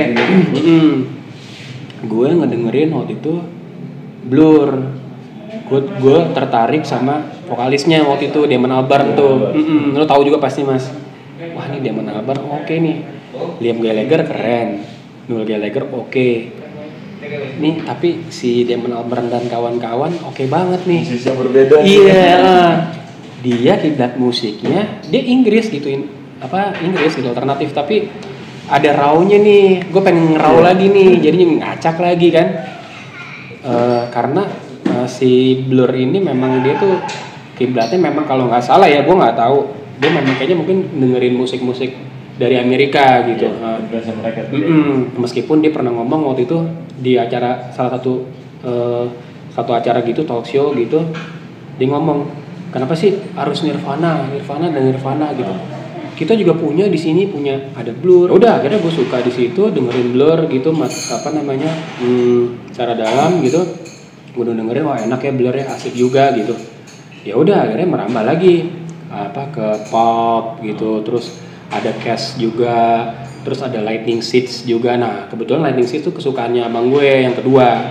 Gue ngedengerin waktu itu Blur. Gue gue tertarik sama vokalisnya waktu itu, Damon Albarn tuh. Mm-mm. Lo tahu juga pasti mas. Wah ini Damon Albarn oke okay nih. Liam Gallagher keren. Noel Gallagher oke. Okay. Nih tapi si Damon Albarn dan kawan-kawan oke okay banget nih.
Musisi yang berbeda.
Iya. Dia kiblat musiknya dia Inggris gituin apa Inggris gitu alternatif, tapi ada raw-nya nih. Gue pengen raw yeah. lagi nih, jadinya ngacak lagi kan. Uh, karena uh, si Blur ini memang dia tuh kiblatnya memang kalau nggak salah ya, gue nggak tahu dia memang kayaknya mungkin dengerin musik-musik dari Amerika gitu.
Iya, influence mereka tuh.
Mm-mm. Meskipun dia pernah ngomong waktu itu di acara salah satu uh, satu acara gitu, talk show gitu, dia ngomong kenapa sih harus Nirvana, Nirvana dan Nirvana gitu. Kita juga punya di sini punya ada Blur. Udah akhirnya gue suka di situ dengerin Blur gitu, mas, apa namanya hmm, secara dalam gitu. Gue udah dengerin wah enak ya Blur ya, asik juga gitu. Ya udah akhirnya merambah lagi apa ke pop gitu, terus ada Cash juga, terus ada Lightning Seeds juga. Nah kebetulan Lightning Seeds tuh kesukaannya abang gue yang kedua.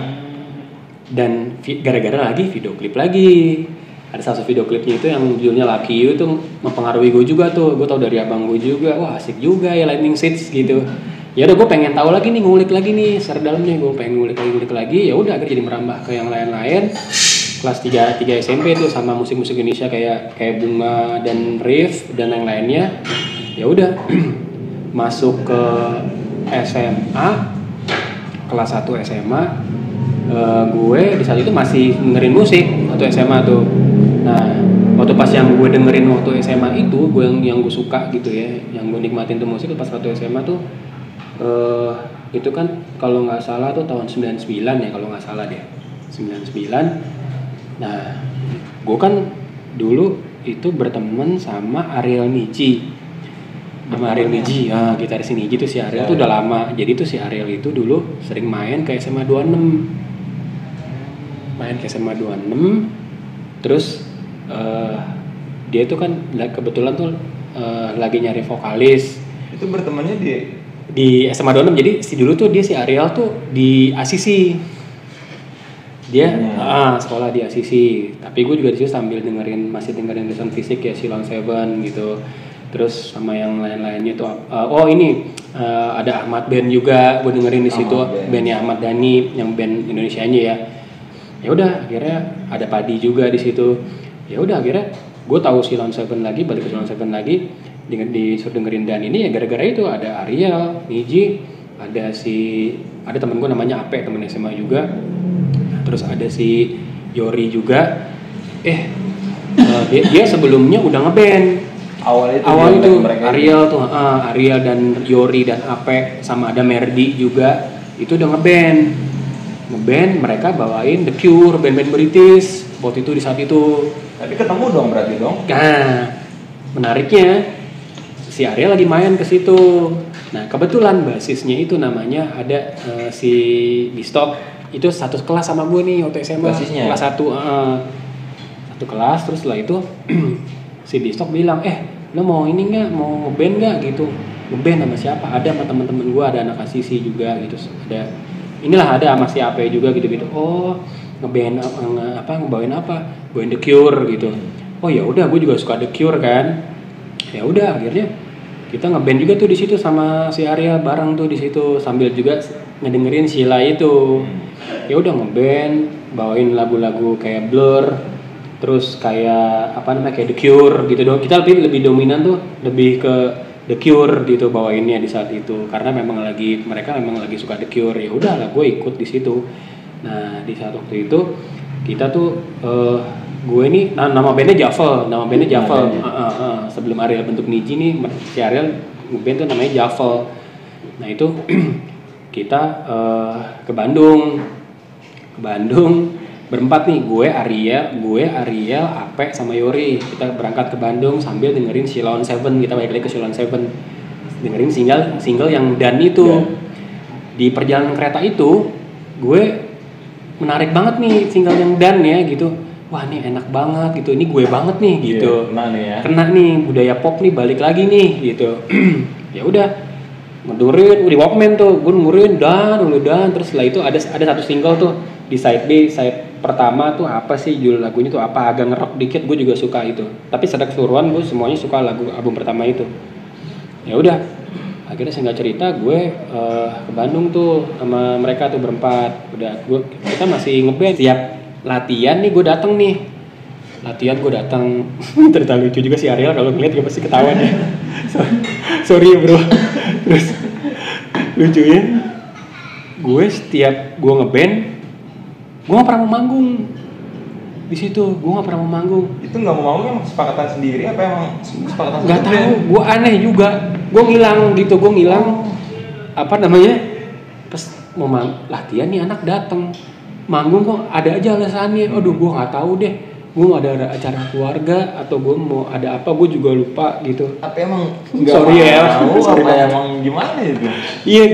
Dan vi- gara-gara lagi video klip lagi. Ada salah satu video klipnya itu yang judulnya Lucky You itu mempengaruhi gue juga tuh. Gue tau dari abang gue juga, wah asik juga ya Lightning Seeds gitu. Ya udah gue pengen tahu lagi nih, ngulik lagi nih secara dalamnya, gue pengen ngulik lagi ngulik lagi. Ya udah akhirnya jadi merambah ke yang lain-lain. Kelas tiga S M P tuh sama musik-musik Indonesia kayak kayak Bunga dan Riff dan yang lainnya. Ya udah masuk ke S M A kelas satu S M A. Uh, gue di saat itu masih dengerin musik waktu S M A tuh. Nah, waktu pas yang gue dengerin waktu S M A itu, gue yang yang gue suka gitu ya, yang gue nikmatin tuh musik pas waktu S M A tuh, uh, itu kan kalau nggak salah tuh tahun sembilan puluh sembilan ya kalau nggak salah deh, sembilan puluh sembilan. Nah, gue kan dulu itu berteman sama Ariel Niji, sama Ariel Niji, ah gitaris Niji tuh si Ariel tuh udah lama, jadi tuh si Ariel itu dulu sering main ke S M A dua puluh enam. Main ke S M A dua puluh enam, terus uh, dia itu kan kebetulan tuh uh, lagi nyari vokalis.
Itu bertemannya di
di S M A dua puluh enam. Jadi si dulu tuh dia si Ariel tuh di A C C. Dia hmm. ah, sekolah di A C C. Tapi gue juga di situ sambil dengerin masih dengerin Listen Fisik ya Silon Seven gitu. Terus sama yang lain-lainnya tuh uh, oh ini uh, ada Ahmad Band juga gue dengerin di situ, bandnya Ahmad Dhani yang band Indonesianya ya. Ya udah akhirnya ada Padi juga di situ. Ya udah akhirnya gue tahu Silon Seven lagi, balik ke Silon Seven lagi, disuruh dengerin Dan ini ya gara-gara itu ada Ariel, Niji, ada si ada temen gue namanya Ape, temen S M A juga. Terus ada si Yori juga. Eh uh, dia, dia sebelumnya udah ngeband.
Awal itu
awal itu Ariel itu. tuh uh, Ariel dan Yori dan Ape sama ada Merdi juga itu udah ngeband. Ngeband mereka bawain The Cure, band-band British waktu itu di saat itu.
Tapi ketemu dong berarti dong.
Nah, menariknya si Ariel lagi main ke situ. Nah, kebetulan basisnya itu namanya ada uh, si Bistok itu satu kelas sama gue nih waktu S M A.
Basisnya
kelas satu uh, satu kelas. Terus setelah itu si Bistok bilang, "Eh, lo mau ini enggak? Mau ngeband enggak gitu?" Ngeband sama siapa? Ada sama teman-teman gue, ada anak A C C juga gitu. Ada inilah ada sama si Ape juga gitu-gitu. Oh, ngeband apa, apa ngebawain apa? Bawain The Cure gitu. Oh ya udah, gue juga suka The Cure kan. Ya udah akhirnya kita ngeband juga tuh di situ sama si Ariel bareng tuh di situ sambil juga ngedengerin Sheila itu. Ya udah ngeband, bawain lagu-lagu kayak Blur, terus kayak apa namanya kayak The Cure gitu dong. Kita lebih lebih dominan tuh lebih ke The Cure gitu bawainnya di saat itu karena memang lagi mereka memang lagi suka The Cure. Ya udah lah gue ikut di situ. Nah di saat waktu itu kita tuh uh, gue nih nah, nama bandnya Javel, nama bandnya Javel. Uh, uh, uh, sebelum Ariel bentuk Niji nih si Ariel band tuh namanya Javel. Nah itu kita uh, ke Bandung, ke Bandung berempat nih, gue Ariel, gue Ariel, Ape sama Yori. Kita berangkat ke Bandung sambil dengerin Silon Seven. Kita balik lagi ke Silon Seven, dengerin single single yang Dan itu. Yeah. Di perjalanan kereta itu, gue menarik banget nih single yang Dan ya gitu. Wah ini enak banget gitu, ini gue banget nih gitu.
Yeah, kena nih ya.
Kena nih budaya pop nih balik lagi nih gitu. Ya udah, ngedengerin di Walkman tuh, gue dengerin Dan, dulu Dan. Terus setelah itu ada ada satu single tuh di side B, side pertama tuh apa sih judul lagunya tuh apa agak ngerock dikit, gue juga suka itu. Tapi secara keseluruhan gue semuanya suka lagu album pertama itu. Ya udah, akhirnya singkat cerita gue uh, ke Bandung tuh sama mereka tuh berempat. Udah gue kita masih ngeband. Tiap latihan nih gue dateng nih. Latihan gue datang. Ternyata lucu juga si Ariel kalau ngeliat dia pasti ketawa deh. Sorry bro. Terus lucunya gue setiap gue ngeband gue gak pernah mau manggung. di situ. Gue nggak pernah mau manggung.
Itu nggak mau manggung emang kesepakatan sendiri apa emang kesepakatan?
Nggak tahu. Gue aneh juga. Gue ngilang gitu. Gue ngilang. Apa namanya? Pas mau mang- latihan nih anak datang manggung kok ada aja alasannya. Aduh, gue nggak tahu deh. Gue mau ada, ada acara keluarga atau gue mau ada apa, gue juga lupa gitu.
Tapi emang
Nggak sorry ya.
mau
Sorry
apa
banget.
emang gimana itu?
Iya,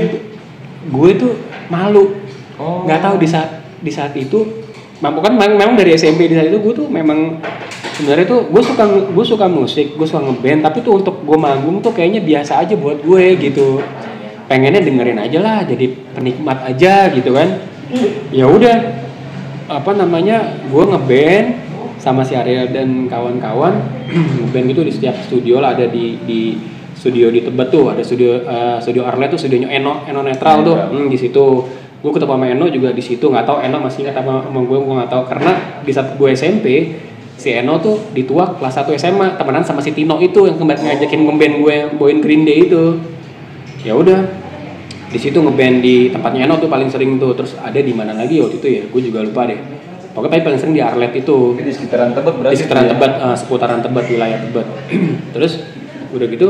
gue tuh malu.
Oh.
Nggak tahu di saat di saat itu, mampu kan memang, memang dari S M P di saat itu gue tuh memang sebenarnya tuh gue suka gue suka musik, gue suka ngeband, tapi tuh untuk gue manggung tuh kayaknya biasa aja buat gue gitu. Pengennya dengerin aja lah, jadi penikmat aja gitu kan. Ya udah, apa namanya, gue ngeband sama si Ariel dan kawan-kawan. Ngeband gitu di setiap studio lah, ada di di studio di Tebet tuh, ada studio uh, studio Arlet tuh, studionya Eno Eno Netral tuh, hmm, di situ. Gue ketemu sama Eno juga di situ, nggak tahu Eno masih ingat apa sama gue, gue nggak tahu karena di saat gue S M P si Eno tuh dituak kelas satu S M A temenan sama si Tino itu yang kemarin ngajakin ngeband gue bawain Green Day itu. Ya udah, di situ ngeband di tempatnya Eno tuh paling sering tuh. Terus ada di mana lagi waktu itu ya, gue juga lupa deh. Pokoknya paling sering di Arlet itu.
Di sekitaran Tebet berarti.
Di sekitaran
ya?
Tebet, uh, seputaran Tebet, wilayah Tebet. Terus udah gitu,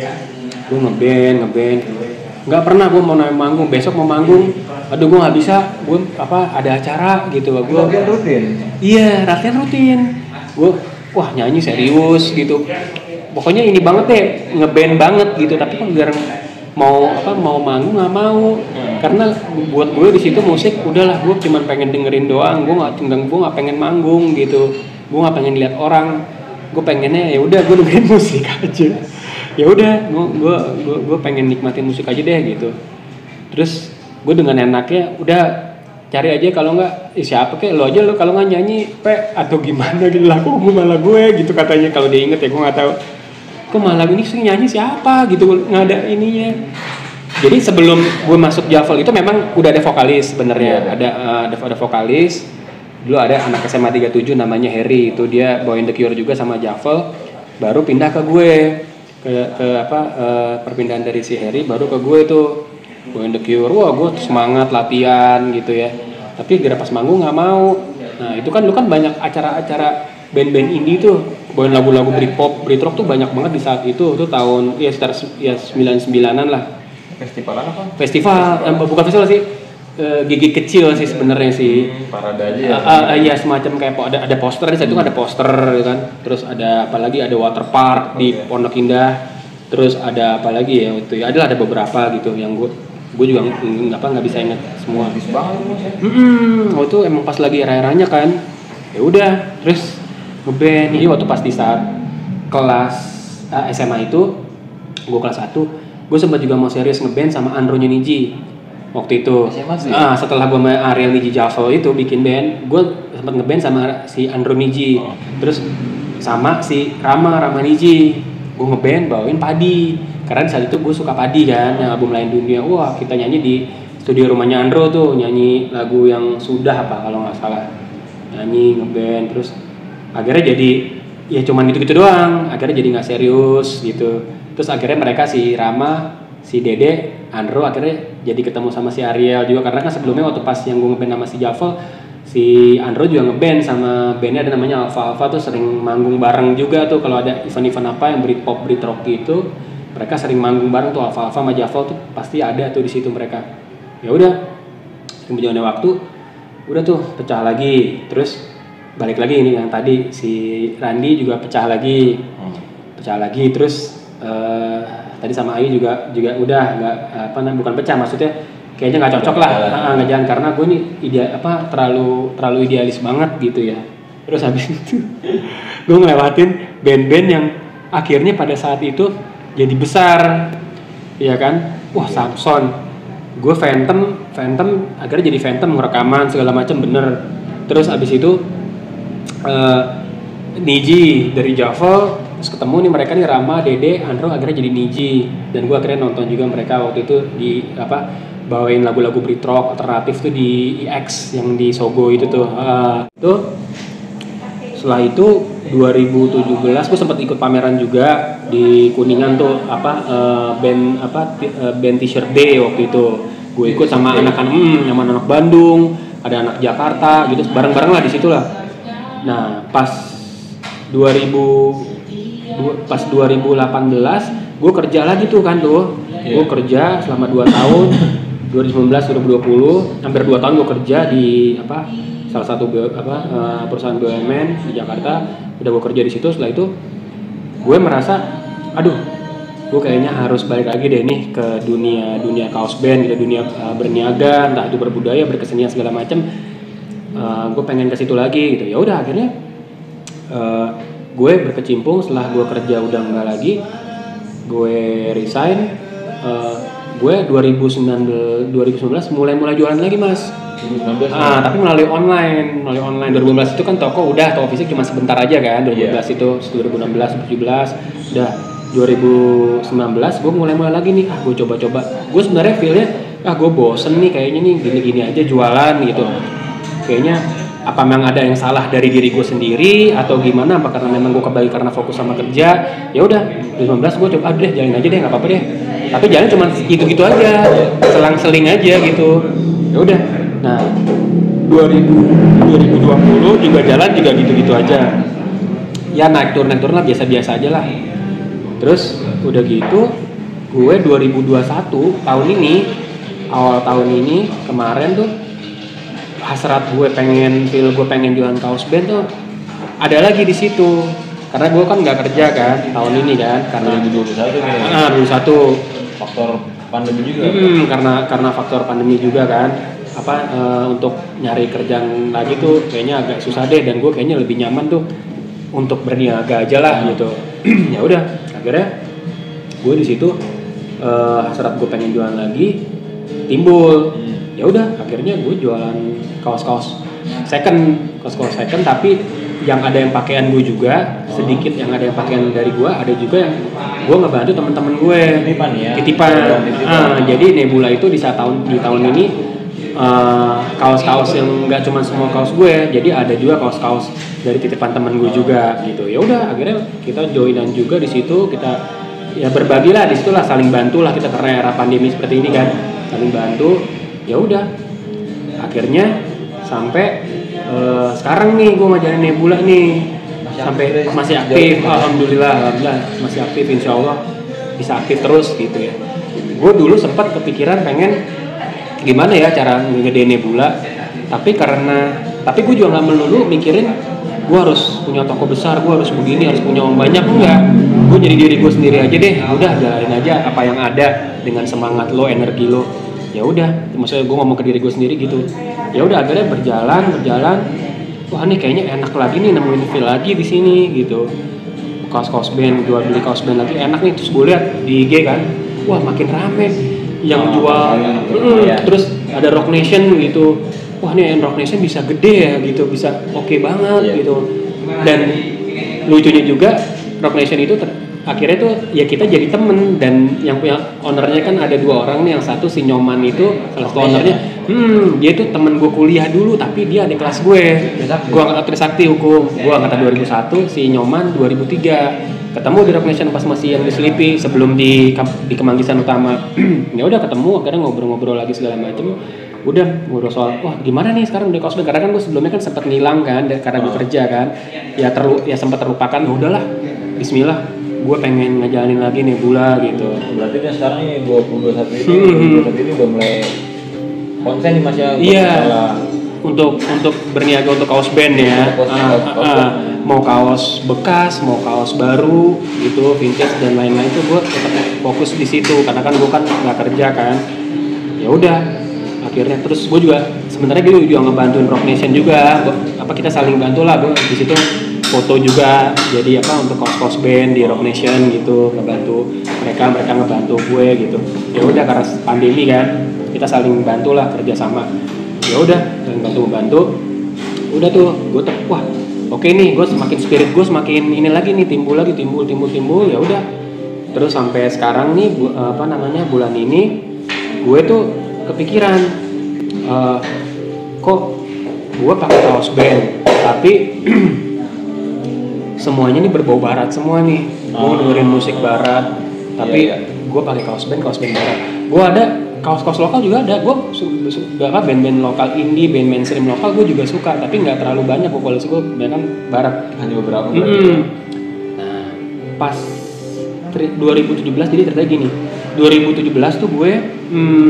gue ngeband, ngeband. Nggak pernah gue mau naik manggung, besok mau manggung. Aduh, gue nggak bisa, gue apa ada acara gitu. Gue
latihan rutin.
Iya, latihan rutin. Gue wah nyanyi serius gitu. Pokoknya ini banget deh, ngeband banget gitu. Tapi kan biar mau apa mau manggung nggak mau. Hmm. Karena buat gue di situ musik udahlah, gue cuma pengen dengerin doang. Gue nggak tinggal, gue nggak pengen manggung gitu. Gue nggak pengen lihat orang. Gue pengennya ya udah gue dengerin musik aja. Ya udah, gue gue gue gue pengen nikmatin musik aja deh gitu. Terus gue dengan enaknya udah cari aja, kalau nggak eh, siapa kek lo aja lo, kalau nggak nyanyi pe atau gimana gitu lah, kok gue malah gue gitu katanya. Kalau dia inget ya, gue nggak tahu kok malah ini sih nyanyi siapa gitu, nggak ada ininya. Jadi sebelum gue masuk Javel itu memang udah ada vokalis sebenarnya, yeah. ada, uh, ada ada vokalis dulu, ada anak S M A tiga puluh tujuh namanya Harry, itu dia bawain The Cure juga sama Javel. Baru pindah ke gue ke, ke apa uh, perpindahan dari si Harry baru ke gue tuh bawain The Cure. Wah, gue semangat latihan gitu ya, tapi gara pas manggung nggak mau. Nah itu kan lu kan banyak acara-acara band-band indie tuh, bawain lagu-lagu Britpop, Britrock tuh banyak banget di saat itu. Tuh tahun ya sekitar ya sembilan puluh sembilanan lah.
Festival apa?
Festival, eh, bukan festival sih, e, gigi kecil sih sebenarnya sih.
Hmm, parade aja ya.
Uh, uh, iya semacam kayak po- ada ada poster di situ, hmm. kan ada poster gitu kan. Terus ada apa lagi, ada water park di
okay.
Pondok Indah. Terus ada apa lagi ya itu ya, adalah ada beberapa gitu yang gue gue juga nggak apa nggak bisa ingat semua.
Habis banget mas ya.
Hmm, waktu itu emang pas lagi era-eranya kan. Ya udah, terus ngeband. Jadi waktu pas di saat kelas uh, S M A itu, gue kelas satu, gue sempat juga mau serius ngeband sama Andro Niji waktu itu. Ah, setelah gue sama Ariel Niji Javel itu bikin band, gue sempat ngeband sama si Andro Niji. Oh. Terus sama si Rama Rama Niji, gue ngeband bawain Padi. Karena di saat itu gue suka Padi kan, yang album Lain Dunia. Wah, kita nyanyi di studio rumahnya Andro tuh, nyanyi lagu yang Sudah apa kalau nggak salah. Nyanyi ngeband, terus akhirnya jadi ya cuman gitu-gitu doang. Akhirnya jadi nggak serius gitu. Terus akhirnya mereka si Rama, si Dede, Andro akhirnya jadi ketemu sama si Ariel juga, karena kan sebelumnya waktu pas yang gue ngeband sama si Javel, si Andro juga ngeband sama bandnya ada namanya Alpha Alpha tuh, sering manggung bareng juga tuh kalau ada event-event apa yang Britpop, Britrock gitu, mereka sering manggung bareng tuh. Alpha Alpha sama Javel tuh pasti ada tuh di situ mereka. Ya udah, berjalannya waktu, udah tuh pecah lagi, terus balik lagi ini yang tadi si Randi juga pecah lagi, pecah lagi terus. Uh, tadi sama Ayu juga juga udah nggak apa namanya, bukan pecah, maksudnya kayaknya nggak cocok lah, nggak jalan karena gue nih ide apa terlalu terlalu idealis banget gitu ya. Terus habis itu gue ngelewatin band-band yang akhirnya pada saat itu jadi besar, ya kan? Wah, Samson, gue Phantom, Phantom akhirnya jadi Phantom, rekaman segala macam bener. Terus habis itu uh, Niji dari Javel. Terus ketemu nih mereka nih, Rama, Dede, Andro akhirnya jadi Niji, dan gue akhirnya nonton juga mereka waktu itu di apa bawain lagu-lagu Britrock alternatif tuh di I X yang di Sogo itu tuh. Uh, tuh setelah itu dua ribu tujuh belas gue sempat ikut pameran juga di Kuningan tuh, apa uh, band apa t- uh, band T-shirt Day waktu itu. Gue ikut sama anak-anak hmm, sama anak Bandung, ada anak Jakarta gitu, bareng-bareng lah di situ lah. Nah pas dua ribu du- pas dua ribu delapan belas gue kerja lagi tuh kan tuh.
Iya.
Gue kerja selama dua tahun, dua ribu sembilan belas dua ribu dua puluh, hampir dua tahun gue kerja di apa salah satu B- apa eh, perusahaan B U M N di Jakarta. Udah gue kerja di situ. Setelah itu gue merasa, aduh, gue kayaknya harus balik lagi deh nih ke dunia dunia kaos band, gitu, dunia uh, berniaga, entah itu berbudaya, berkesenian segala macam. Uh, gue pengen ke situ lagi gitu. Ya udah akhirnya uh, gue berkecimpung setelah gue kerja udah enggak lagi, gue resign. Uh, gue dua ribu sembilan belas mulai mulai jualan lagi mas.
dua ribu sembilan belas
Ah, tapi melalui online, melalui online. dua ribu enam belas itu kan toko udah, toko fisik cuma sebentar aja kan. dua ribu enam belas
Iya.
itu, dua ribu enam belas, dua ribu tujuh belas, udah. dua ribu sembilan belas gue mulai-mulai lagi nih, ah gue coba-coba. Gue sebenarnya feelnya, ah gue bosen nih kayaknya nih gini-gini aja jualan gitu. Kayaknya apa memang ada yang salah dari diri gue sendiri atau gimana? Apa karena memang gue kebagi karena fokus sama kerja? Ya udah, dua ribu sembilan belas gue coba, ah deh jalin aja deh, nggak apa-apa deh. Tapi jalan cuma gitu-gitu aja, selang-seling aja gitu. Ya udah. Nah, dua ribu dua puluh juga jalan juga gitu-gitu aja. Ya naik turun naik turun lah, biasa-biasa aja lah. Terus udah gitu, gue dua ribu dua puluh satu tahun ini, awal tahun ini kemarin tuh hasrat gue pengen feel gue pengen jualan kaos band tuh ada lagi di situ. Karena gue kan nggak kerja kan tahun ini kan, karena
dua ribu dua puluh satu nih.
ah dua ribu satu
Faktor pandemi juga.
Hmm, karena karena faktor pandemi juga kan, apa eh, untuk nyari kerjaan lagi tuh kayaknya agak susah deh, dan gue kayaknya lebih nyaman tuh untuk berniaga aja lah gitu. Ya udah, akhirnya gue di situ eh, hasrat gue pengen jualan lagi timbul.
Hmm.
Ya udah, akhirnya gue jualan kaos-kaos second, kaos-kaos second tapi yang ada yang pakaian gue juga, sedikit yang ada yang pakaian dari gue, ada juga yang gue ngebantu teman-teman gue
Titipan ya.
titipan.
Titipan.
Ah, jadi Nebula itu di saat tahun di tahun ini uh, kaos-kaos yang nggak cuma semua kaos gue, jadi ada juga kaos-kaos dari titipan teman gue juga gitu. Ya udah, akhirnya kita joinan juga di situ, kita ya berbagi lah di situ lah, saling bantu lah kita karena era pandemi seperti ini kan, saling bantu. Ya udah, akhirnya sampai uh, sekarang nih gue ngajarin Nebula nih.
Masih
Sampai
aktif,
masih
jauh
aktif,
juga.
alhamdulillah, alhamdulillah masih aktif, insya Allah bisa aktif terus gitu ya. Gue dulu sempat kepikiran pengen gimana ya cara ngegedein Nebula, tapi karena tapi gue juga nggak melulu mikirin gue harus punya toko besar, gue harus begini, harus punya uang banyak, enggak. Gue jadi diri gue sendiri aja deh, udah jalanin aja apa yang ada dengan semangat lo, energi lo. Ya udah, maksudnya gue ngomong ke diri gue sendiri gitu. Ya udah, akhirnya berjalan, berjalan. Wah nih kayaknya enak lagi nih, nemuin feel lagi di sini gitu. Kaos-kaos band, jual beli kaos band lagi enak nih. Terus gue lihat di I G kan, wah makin rame yang
Oh,
jual.
oh,
mm,
iya.
Terus ada Rock Nation gitu. Wah nih Rock Nation bisa gede ya gitu, bisa oke banget
Iya.
gitu. Dan lucunya juga Rock Nation itu ter- akhirnya tuh ya kita jadi temen, dan yang punya ownernya kan ada dua orang nih, yang satu si Nyoman itu salah satu ownernya, hmm dia tuh temen gue kuliah dulu tapi dia di kelas gue,
Trisakti.
gue angkatan Trisakti hukum, gue angkatan dua ribu satu, si Nyoman dua ribu tiga, ketemu di Rock Nation pas masih yang di Sleepy sebelum di di Kemanggisan Utama. Ya udah ketemu, akhirnya ngobrol-ngobrol lagi segala macem. Udah ngobrol soal, wah gimana nih sekarang udah kaos band, karena kan gue sebelumnya kan sempat ngilang kan karena gue kerja kan, ya terlu ya sempat terlupakan. Ya udahlah, Bismillah, gue pengen ngejalanin lagi Nebula gitu.
Berarti kan sekarang ini dua ribu dua puluh satu ini,
Hmm.
dua ribu dua puluh satu ini udah mulai konsen nih Mas ya. buat
Iya.
masalah.
Untuk untuk berniaga untuk kaos band ya.
Kaos-
Ah,
kaos-
ah,
kaos
ah.
band.
Mau kaos bekas, mau kaos baru gitu, vintage dan lain-lain tuh gue tetap fokus di situ karena kan gue kan nggak kerja kan. Ya udah, akhirnya terus gue juga sebenarnya gue juga ngebantuin Rock Nation juga. Gua- apa kita saling bantu lah, gue di situ foto juga, jadi apa untuk kaos-kaos band di Rock Nation gitu, ngebantu mereka, mereka ngebantu gue gitu. Ya udah, karena pandemi kan kita saling bantu lah, kerjasama. Ya udah, saling bantu membantu. Udah tuh gue ter wah oke nih, gue semakin spirit gue semakin ini lagi nih, timbul lagi, timbul timbul timbul. Ya udah, terus sampai sekarang nih bu, apa namanya bulan ini gue tuh kepikiran, eh, kok gue pakai kaos band tapi semuanya nih berbau barat semua nih. Gue
Oh.
dengerin musik barat, tapi
Iya, iya.
gue pakai kaos band, kaos band barat. Gue ada kaos-kaos lokal juga ada. Gue suka apa band-band lokal indie, band mainstream lokal gue juga suka, tapi nggak terlalu banyak. Gue koleksi gue kan barat.
Hanya beberapa.
Mm-hmm. Nah pas dua ribu tujuh belas jadi ceritanya gini. dua ribu tujuh belas tuh gue hmm,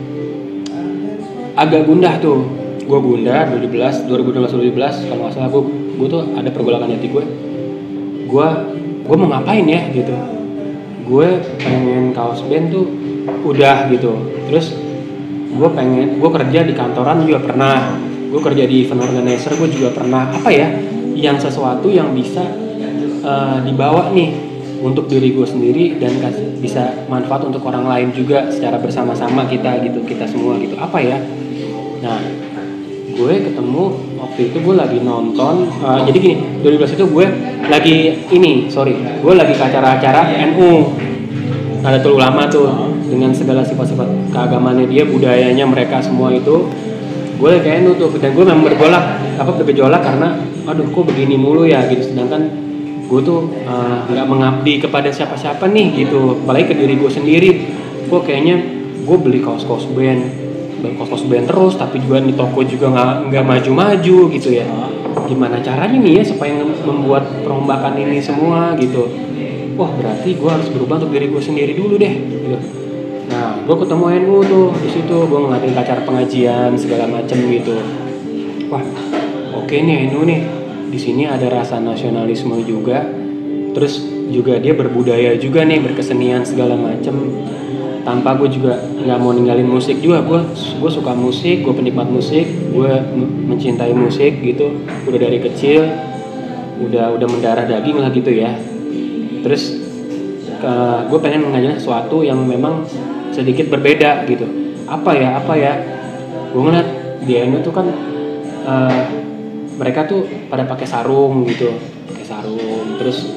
agak gundah tuh. Gue gundah dua ribu tujuh belas, dua ribu enam belas, dua ribu tujuh belas kalau nggak salah gue gue tuh ada pergolakan hati gue. Gue gue mau ngapain ya gitu. Gue pengen kaos band tuh udah gitu. Terus gue pengen gue kerja di kantoran juga pernah. Gue kerja di event organizer gue juga pernah. Apa ya? Yang sesuatu yang bisa uh, dibawa nih untuk diri gue sendiri dan kasih, bisa manfaat untuk orang lain juga secara bersama-sama kita gitu, kita semua gitu. Apa ya? Nah, gue ketemu waktu itu gue lagi nonton. Uh, jadi gini, dua ribu dua belas itu gue lagi ini, sorry, gue lagi ke acara-acara N U. Nahdlatul Ulama tuh dengan segala sifat-sifat keagamannya dia, budayanya mereka semua itu. Gue kayak N U tuh dan gue memang bergolak, apa bergejolak karena aduh kok begini mulu ya gitu. Sedangkan gue tuh nggak uh, mengabdi kepada siapa-siapa nih gitu, apalagi ke diri gue sendiri. Gue kayaknya gue beli kaos-kaos band, beli kaos-kaos band terus, tapi juga di toko juga nggak nggak maju-maju gitu ya. Gimana caranya nih ya supaya membuat perombakan ini semua gitu? Wah berarti gue harus berubah untuk diri gue sendiri dulu deh. Gitu. Nah gue ketemu N U tuh di situ, gue ngadain acara pengajian segala macem gitu. Wah oke nih N U nih. Di sini ada rasa nasionalisme juga, terus juga dia berbudaya juga nih, berkesenian segala macem. Tanpa gue juga nggak mau ninggalin musik juga, gue gue suka musik, gue penikmat musik, gue mencintai musik gitu, udah dari kecil, udah udah mendarah daging lah gitu ya. Terus ke, gue pengen mengajarkan sesuatu yang memang sedikit berbeda gitu. Apa ya, apa ya? Gue ngeliat di N U tuh kan. Uh, mereka tuh pada pakai sarung gitu, pakai sarung, terus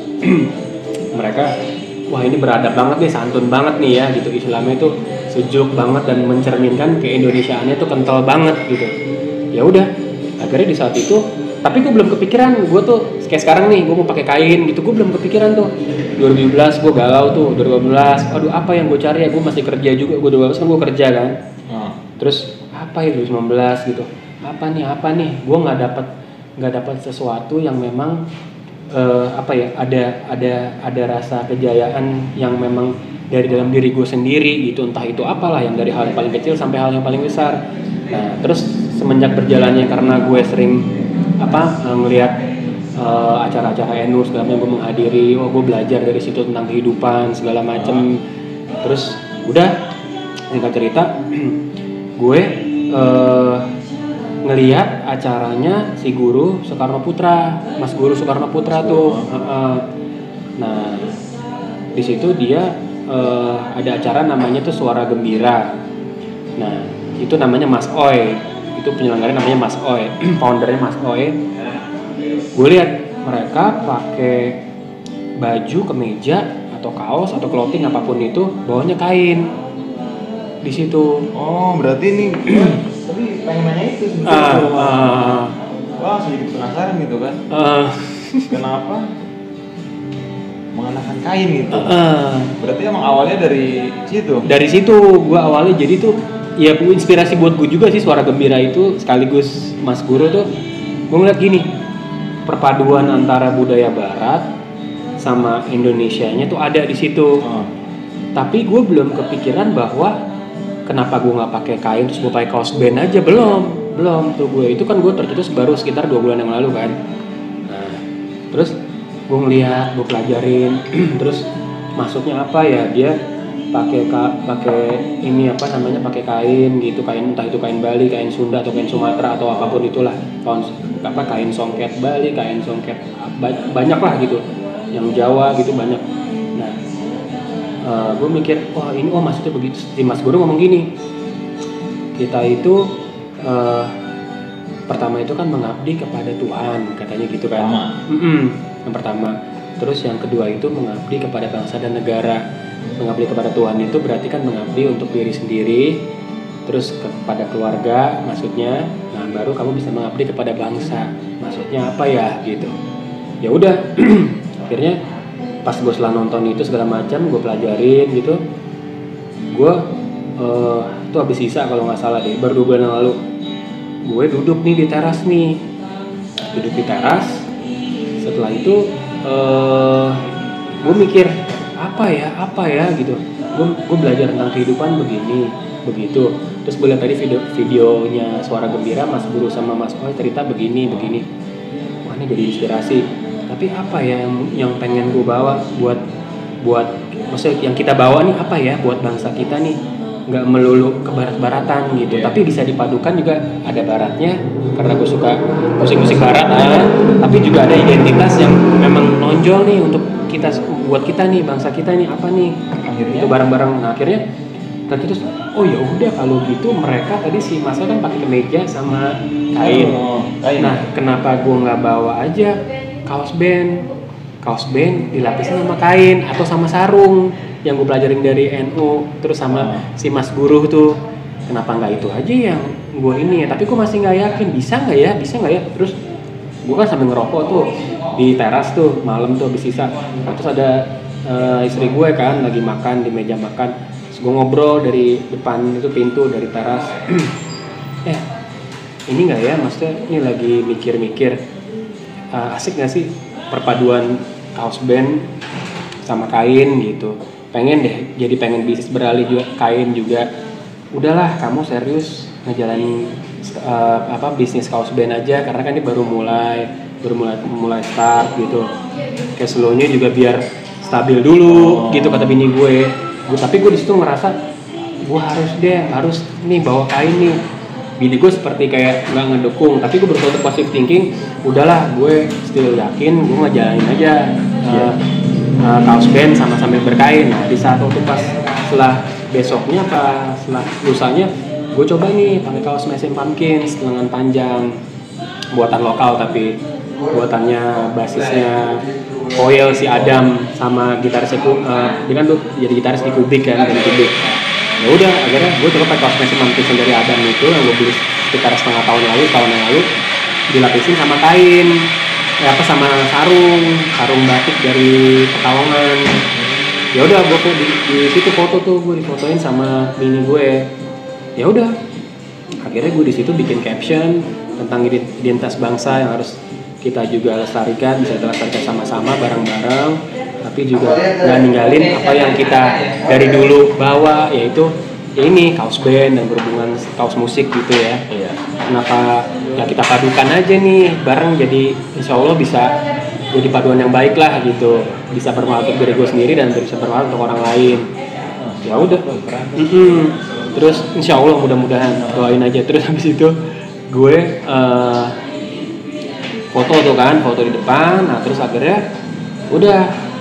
mereka, wah ini beradab banget nih, santun banget nih ya gitu, Islamnya itu sejuk banget dan mencerminkan keindonesiaannya tuh kental banget gitu. Ya udah, akhirnya di saat itu, tapi gue belum kepikiran, gue tuh kayak sekarang nih, gue mau pakai kain gitu, gue belum kepikiran tuh. dua ribu tujuh belas gue galau tuh, dua ribu delapan belas, aduh apa yang gue cari ya, gue masih kerja juga, gue dua ribu delapan belas kan gue kerja kan, hmm. Terus apa ya dua ribu sembilan belas gitu, apa nih apa nih, gue nggak dapat nggak dapat sesuatu yang memang uh, apa ya ada ada ada rasa kejayaan yang memang dari dalam diri gue sendiri gitu, entah itu apalah yang dari hal yang paling kecil sampai hal yang paling besar. Nah terus semenjak berjalannya karena gue sering apa ngelihat uh, acara-acara N U segala macam, gue menghadiri, oh gue belajar dari situ tentang kehidupan segala macam. Terus udah singkat cerita gue uh, ngelihat acaranya si guru Soekarno Putra, Mas Guru Soekarno Putra tuh. Nah, di situ dia uh, ada acara namanya tuh Suara Gembira. Nah, itu namanya Mas Oy. Itu penyelenggaranya namanya Mas Oy, foundernya Mas Oy. Gue lihat mereka pakai baju, kemeja atau kaos atau clothing apapun itu, bawahnya kain. Di situ.
Oh, berarti ini tapi pengen nanya itu
sebetulnya. Uh, uh,
Wah, sedikit penasaran gitu kan. Uh, Kenapa mengenakan kain gitu? Uh,
Berarti
emang awalnya dari situ?
Dari situ gua awalnya jadi tuh ya inspirasi buat gue juga sih Suara Gembira itu, sekaligus Mas Guru tuh. Gue ngeliat gini, perpaduan antara budaya barat sama Indonesianya tuh ada di situ. Uh. Tapi gue belum kepikiran bahwa kenapa gue nggak pakai kain terus gue pakai kaos band aja, belum belum tuh gue itu kan gue tercetus baru sekitar dua bulan yang lalu kan. Nah terus gue ngeliat, gue pelajarin, terus maksudnya apa ya, dia pakai pakai ini apa namanya, pakai kain gitu, kain entah itu kain Bali, kain Sunda atau kain Sumatera atau apapun itulah, kain apa kain songket Bali, kain songket banyak lah gitu, yang Jawa gitu banyak. Uh, gue mikir, wah ini oh maksudnya begitu. Si Mas Guru ngomong gini, kita itu uh, pertama itu kan mengabdi kepada Tuhan, katanya gitu kan. Yang pertama, terus yang kedua itu mengabdi kepada bangsa dan negara. Mengabdi kepada Tuhan itu berarti kan mengabdi untuk diri sendiri, terus kepada keluarga, maksudnya. Nah baru kamu bisa mengabdi kepada bangsa. Maksudnya apa ya gitu? Ya udah, akhirnya pas gue setelah nonton itu segala macam gue pelajarin gitu, gue uh, itu habis sisa kalau nggak salah deh, baru dua bulan yang lalu. Gue duduk nih di teras nih, duduk di teras. Setelah itu uh, gue mikir apa ya, apa ya gitu. Gue gue belajar tentang kehidupan begini, begitu. Terus gue lihat tadi video videonya Suara Gembira, Mas Guru sama Mas Oi cerita begini, begini. Wah ini jadi inspirasi. Tapi apa ya yang, yang pengen gue bawa buat buat maksudnya yang kita bawa nih apa ya buat bangsa kita nih, nggak melulu ke barat-baratan gitu, yeah. Tapi bisa dipadukan juga ada baratnya karena gue suka musik-musik barat, ah. Tapi juga ada identitas yang memang nonjol nih untuk kita, buat kita nih bangsa kita nih apa nih akhirnya itu bareng-bareng. Nah akhirnya terus oh ya udah kalau gitu mereka tadi si Masa kan pakai kemeja sama kain.
Oh, kain.
Nah kenapa gue nggak bawa aja kaos band, kaos band dilapisin sama kain atau sama sarung yang gue pelajarin dari N U, terus sama si Mas Guru tuh, kenapa nggak itu aja yang gue ini ya? Tapi gue masih nggak yakin bisa nggak ya, bisa nggak ya? Terus gue kan sambil ngerokok tuh di teras tuh malam tuh habis sisa. Nah, terus ada uh, istri gue kan lagi makan di meja makan, terus gue ngobrol dari depan itu pintu dari teras. eh ini nggak ya, maksudnya ini lagi mikir-mikir uh, asik nggak sih perpaduan kaos band sama kain gitu. Pengen deh, jadi pengen bisnis beralih juga kain juga. Udahlah kamu serius ngejalanin uh, apa bisnis kaos band aja karena kan ini baru mulai baru mulai mulai start gitu. Kayak slownya juga biar stabil dulu oh. gitu kata bini gue. Gue tapi gue di situ ngerasa gue harus deh harus nih bawa kain nih. Bini gue seperti kayak nggak ngedukung, tapi gue berusaha untuk positive thinking. Udahlah gue still yakin gue ngejalanin aja. Uh, Uh, kaos band sama sambil berkain. Nah di saat waktu pas setelah besoknya apa setelah lusanya gue coba nih pakai kaos Smashing Pumpkins lengan panjang buatan lokal tapi buatannya basisnya Koil si Adam sama gitarisnya uh, dia kan tuh jadi gitaris di Kubik kan dari Kubik. Ya udah akhirnya gue coba pakai kaos Smashing Pumpkins dari Adam itu yang gue beli sekitar setengah tahun lalu tahun yang lalu dilapisin sama kain. Ya apa sama sarung, sarung batik dari Pekalongan. Ya udah gue di, di situ foto tuh gue difotoin sama bini gue. Ya udah, akhirnya gue di situ bikin caption tentang identitas bangsa yang harus kita juga lestarikan, bisa dilestarikan sama-sama bareng-bareng. Tapi juga nggak ninggalin apa yang kita dari dulu bawa, yaitu ya ini kaos band dan berhubungan kaos musik gitu ya.
Iya.
Kenapa ya kita padukan aja nih bareng, jadi insya Allah bisa jadi paduan yang baik lah gitu, bisa bermanfaat untuk diri gue sendiri dan bisa bermanfaat untuk orang lain. Ya udah, mm-hmm. Terus insya Allah mudah-mudahan doain aja. Terus habis itu gue uh, foto tuh kan, foto di depan. Nah terus akhirnya udah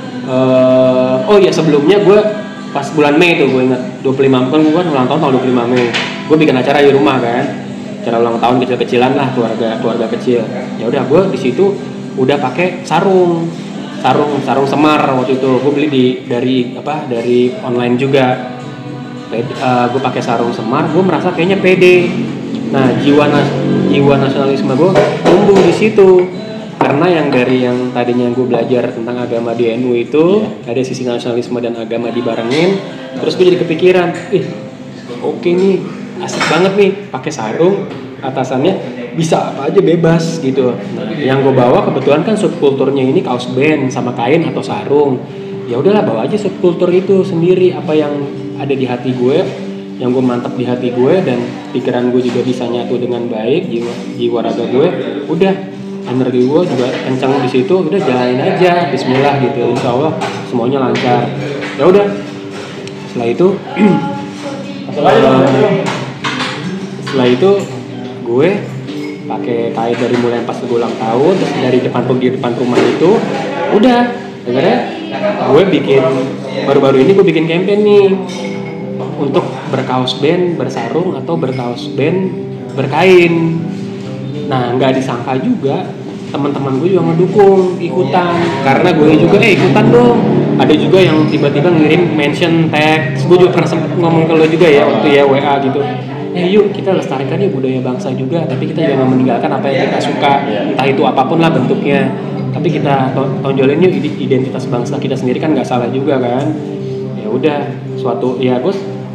uh, oh ya sebelumnya gue pas bulan Mei tuh gue ingat dua puluh lima kan gue kan ulang tahun tanggal dua puluh lima Mei. Gue bikin acara di rumah kan, acara ulang tahun kecil-kecilan lah keluarga keluarga kecil. Ya udah gue di situ udah pakai sarung sarung sarung semar waktu itu gue beli di dari apa dari online juga. Uh, gue pakai sarung semar, gue merasa kayaknya pede. Nah jiwa nas jiwa nasionalisme gue tumbuh di situ. Karena yang dari yang tadinya gue belajar tentang agama di N U itu yeah. Ada sisi nasionalisme dan agama dibarengin, terus gue jadi kepikiran, ih oke okay nih, asik banget nih, pakai sarung atasannya bisa apa aja bebas gitu. Nah, yang gue bawa kebetulan kan subkulturnya ini kaos band sama kain atau sarung. Ya udahlah bawa aja subkultur itu sendiri, apa yang ada di hati gue, yang gue mantap di hati gue dan pikiran gue juga bisa nyatu dengan baik, jiwa jiwa raga gue, udah. Energi gue juga kencang di situ, udah jalanin aja, Bismillah gitu, Insya Allah semuanya lancar. Ya udah, setelah itu, uh, setelah itu gue pakai kain dari mulai pas gue ulang tahun, terus dari depan di depan rumah itu, udah, akhirnya gue bikin baru-baru ini gue bikin campaign nih untuk berkaos band bersarung atau berkaos band berkain. Nah nggak disangka juga teman-teman gue juga ngedukung ikutan karena gue juga eh ikutan dong. Ada juga yang tiba-tiba ngirim mention tag. Gue juga pernah sempat ngomong ke lo juga ya waktu ya W A gitu. Eh yuk kita lestarikan ya budaya bangsa juga, tapi kita jangan meninggalkan apa yang kita suka, entah itu apapun lah bentuknya. Tapi kita tonjolin yuk identitas bangsa kita sendiri kan nggak salah juga kan. Ya udah suatu ya gue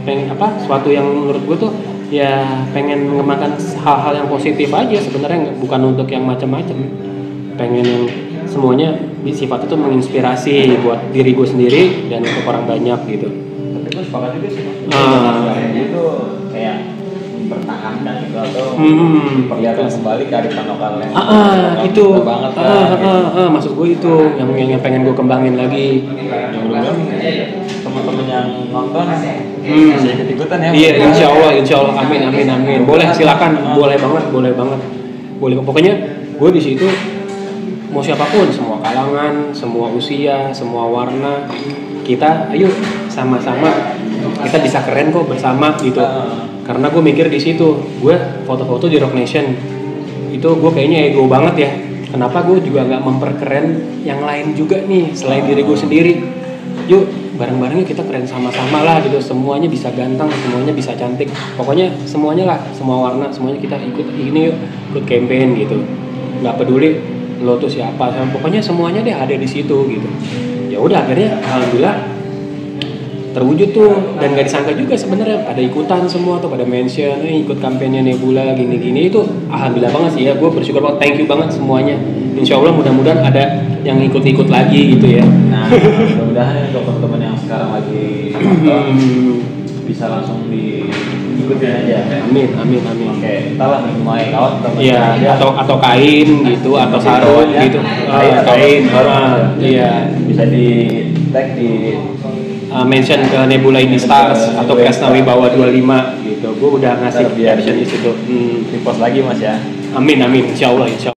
pengen apa suatu yang menurut gue tuh ya pengen mengembangkan hal-hal yang positif aja sebenarnya, bukan untuk yang macam-macam. Pengen yang semuanya sifat itu menginspirasi buat diri gue sendiri dan untuk orang banyak gitu.
Tapi gue sepakat juga sih.
Ah.
Itu kayak mempertahankan gitu atau
Hmm.
perlihatkan kembali kearifan lokal yang
Ah, ah,
lokal
itu
kita banget kan.
ah, ah,
gitu.
ah, ah, maksud gue itu yang, yang yang pengen gue kembangin lagi.
Mudah-mudahan teman-teman yang nonton
Hmm.
bisa ikut-ikutan ya.
Iya, insya Allah, insya Allah, amin, amin, amin. Boleh, silakan, boleh banget, boleh banget, boleh. Pokoknya gue di situ mau siapapun, semua kalangan, semua usia, semua warna, kita, ayo sama-sama kita bisa keren kok bersama gitu. Karena gue mikir di situ, gue foto-foto di Rock Nation itu gue kayaknya ego banget ya. Kenapa gue juga nggak memperkeren yang lain juga nih selain diri gue sendiri? Yuk bareng-barengnya kita keren sama-sama lah gitu, semuanya bisa ganteng, semuanya bisa cantik, pokoknya semuanya lah, semua warna, semuanya kita ikut ini yuk, ikut campaign gitu, nggak peduli lo tuh siapa, pokoknya semuanya deh ada di situ gitu. Ya udah akhirnya alhamdulillah terwujud tuh, dan gak disangka juga sebenarnya pada ikutan semua tuh, pada mention eh, ikut kampanye Nebula gini-gini, itu alhamdulillah banget sih ya, gue bersyukur banget, thank you banget semuanya. Insya Allah mudah-mudahan ada yang ikut-ikut lagi gitu ya.
Nah, mudah-mudahan untuk teman-teman yang sekarang lagi nonton bisa langsung diikutin aja.
Amin, amin, amin.
Oke, entahlah mulai kawan teman.
Iya, atau atau kain gitu, atau sarung
ya.
gitu.
Kain
Ah,
atau
kain,
sarung.
ah, iya.
Bisa di tag di
Uh, mention ke Nebula ini Stars atau Kresna Wibawa dua puluh lima gitu. Gue udah ngasih
Biar
caption di situ. Hmm.
repost lagi Mas ya.
Amin, amin. Insya Allah, insya Allah.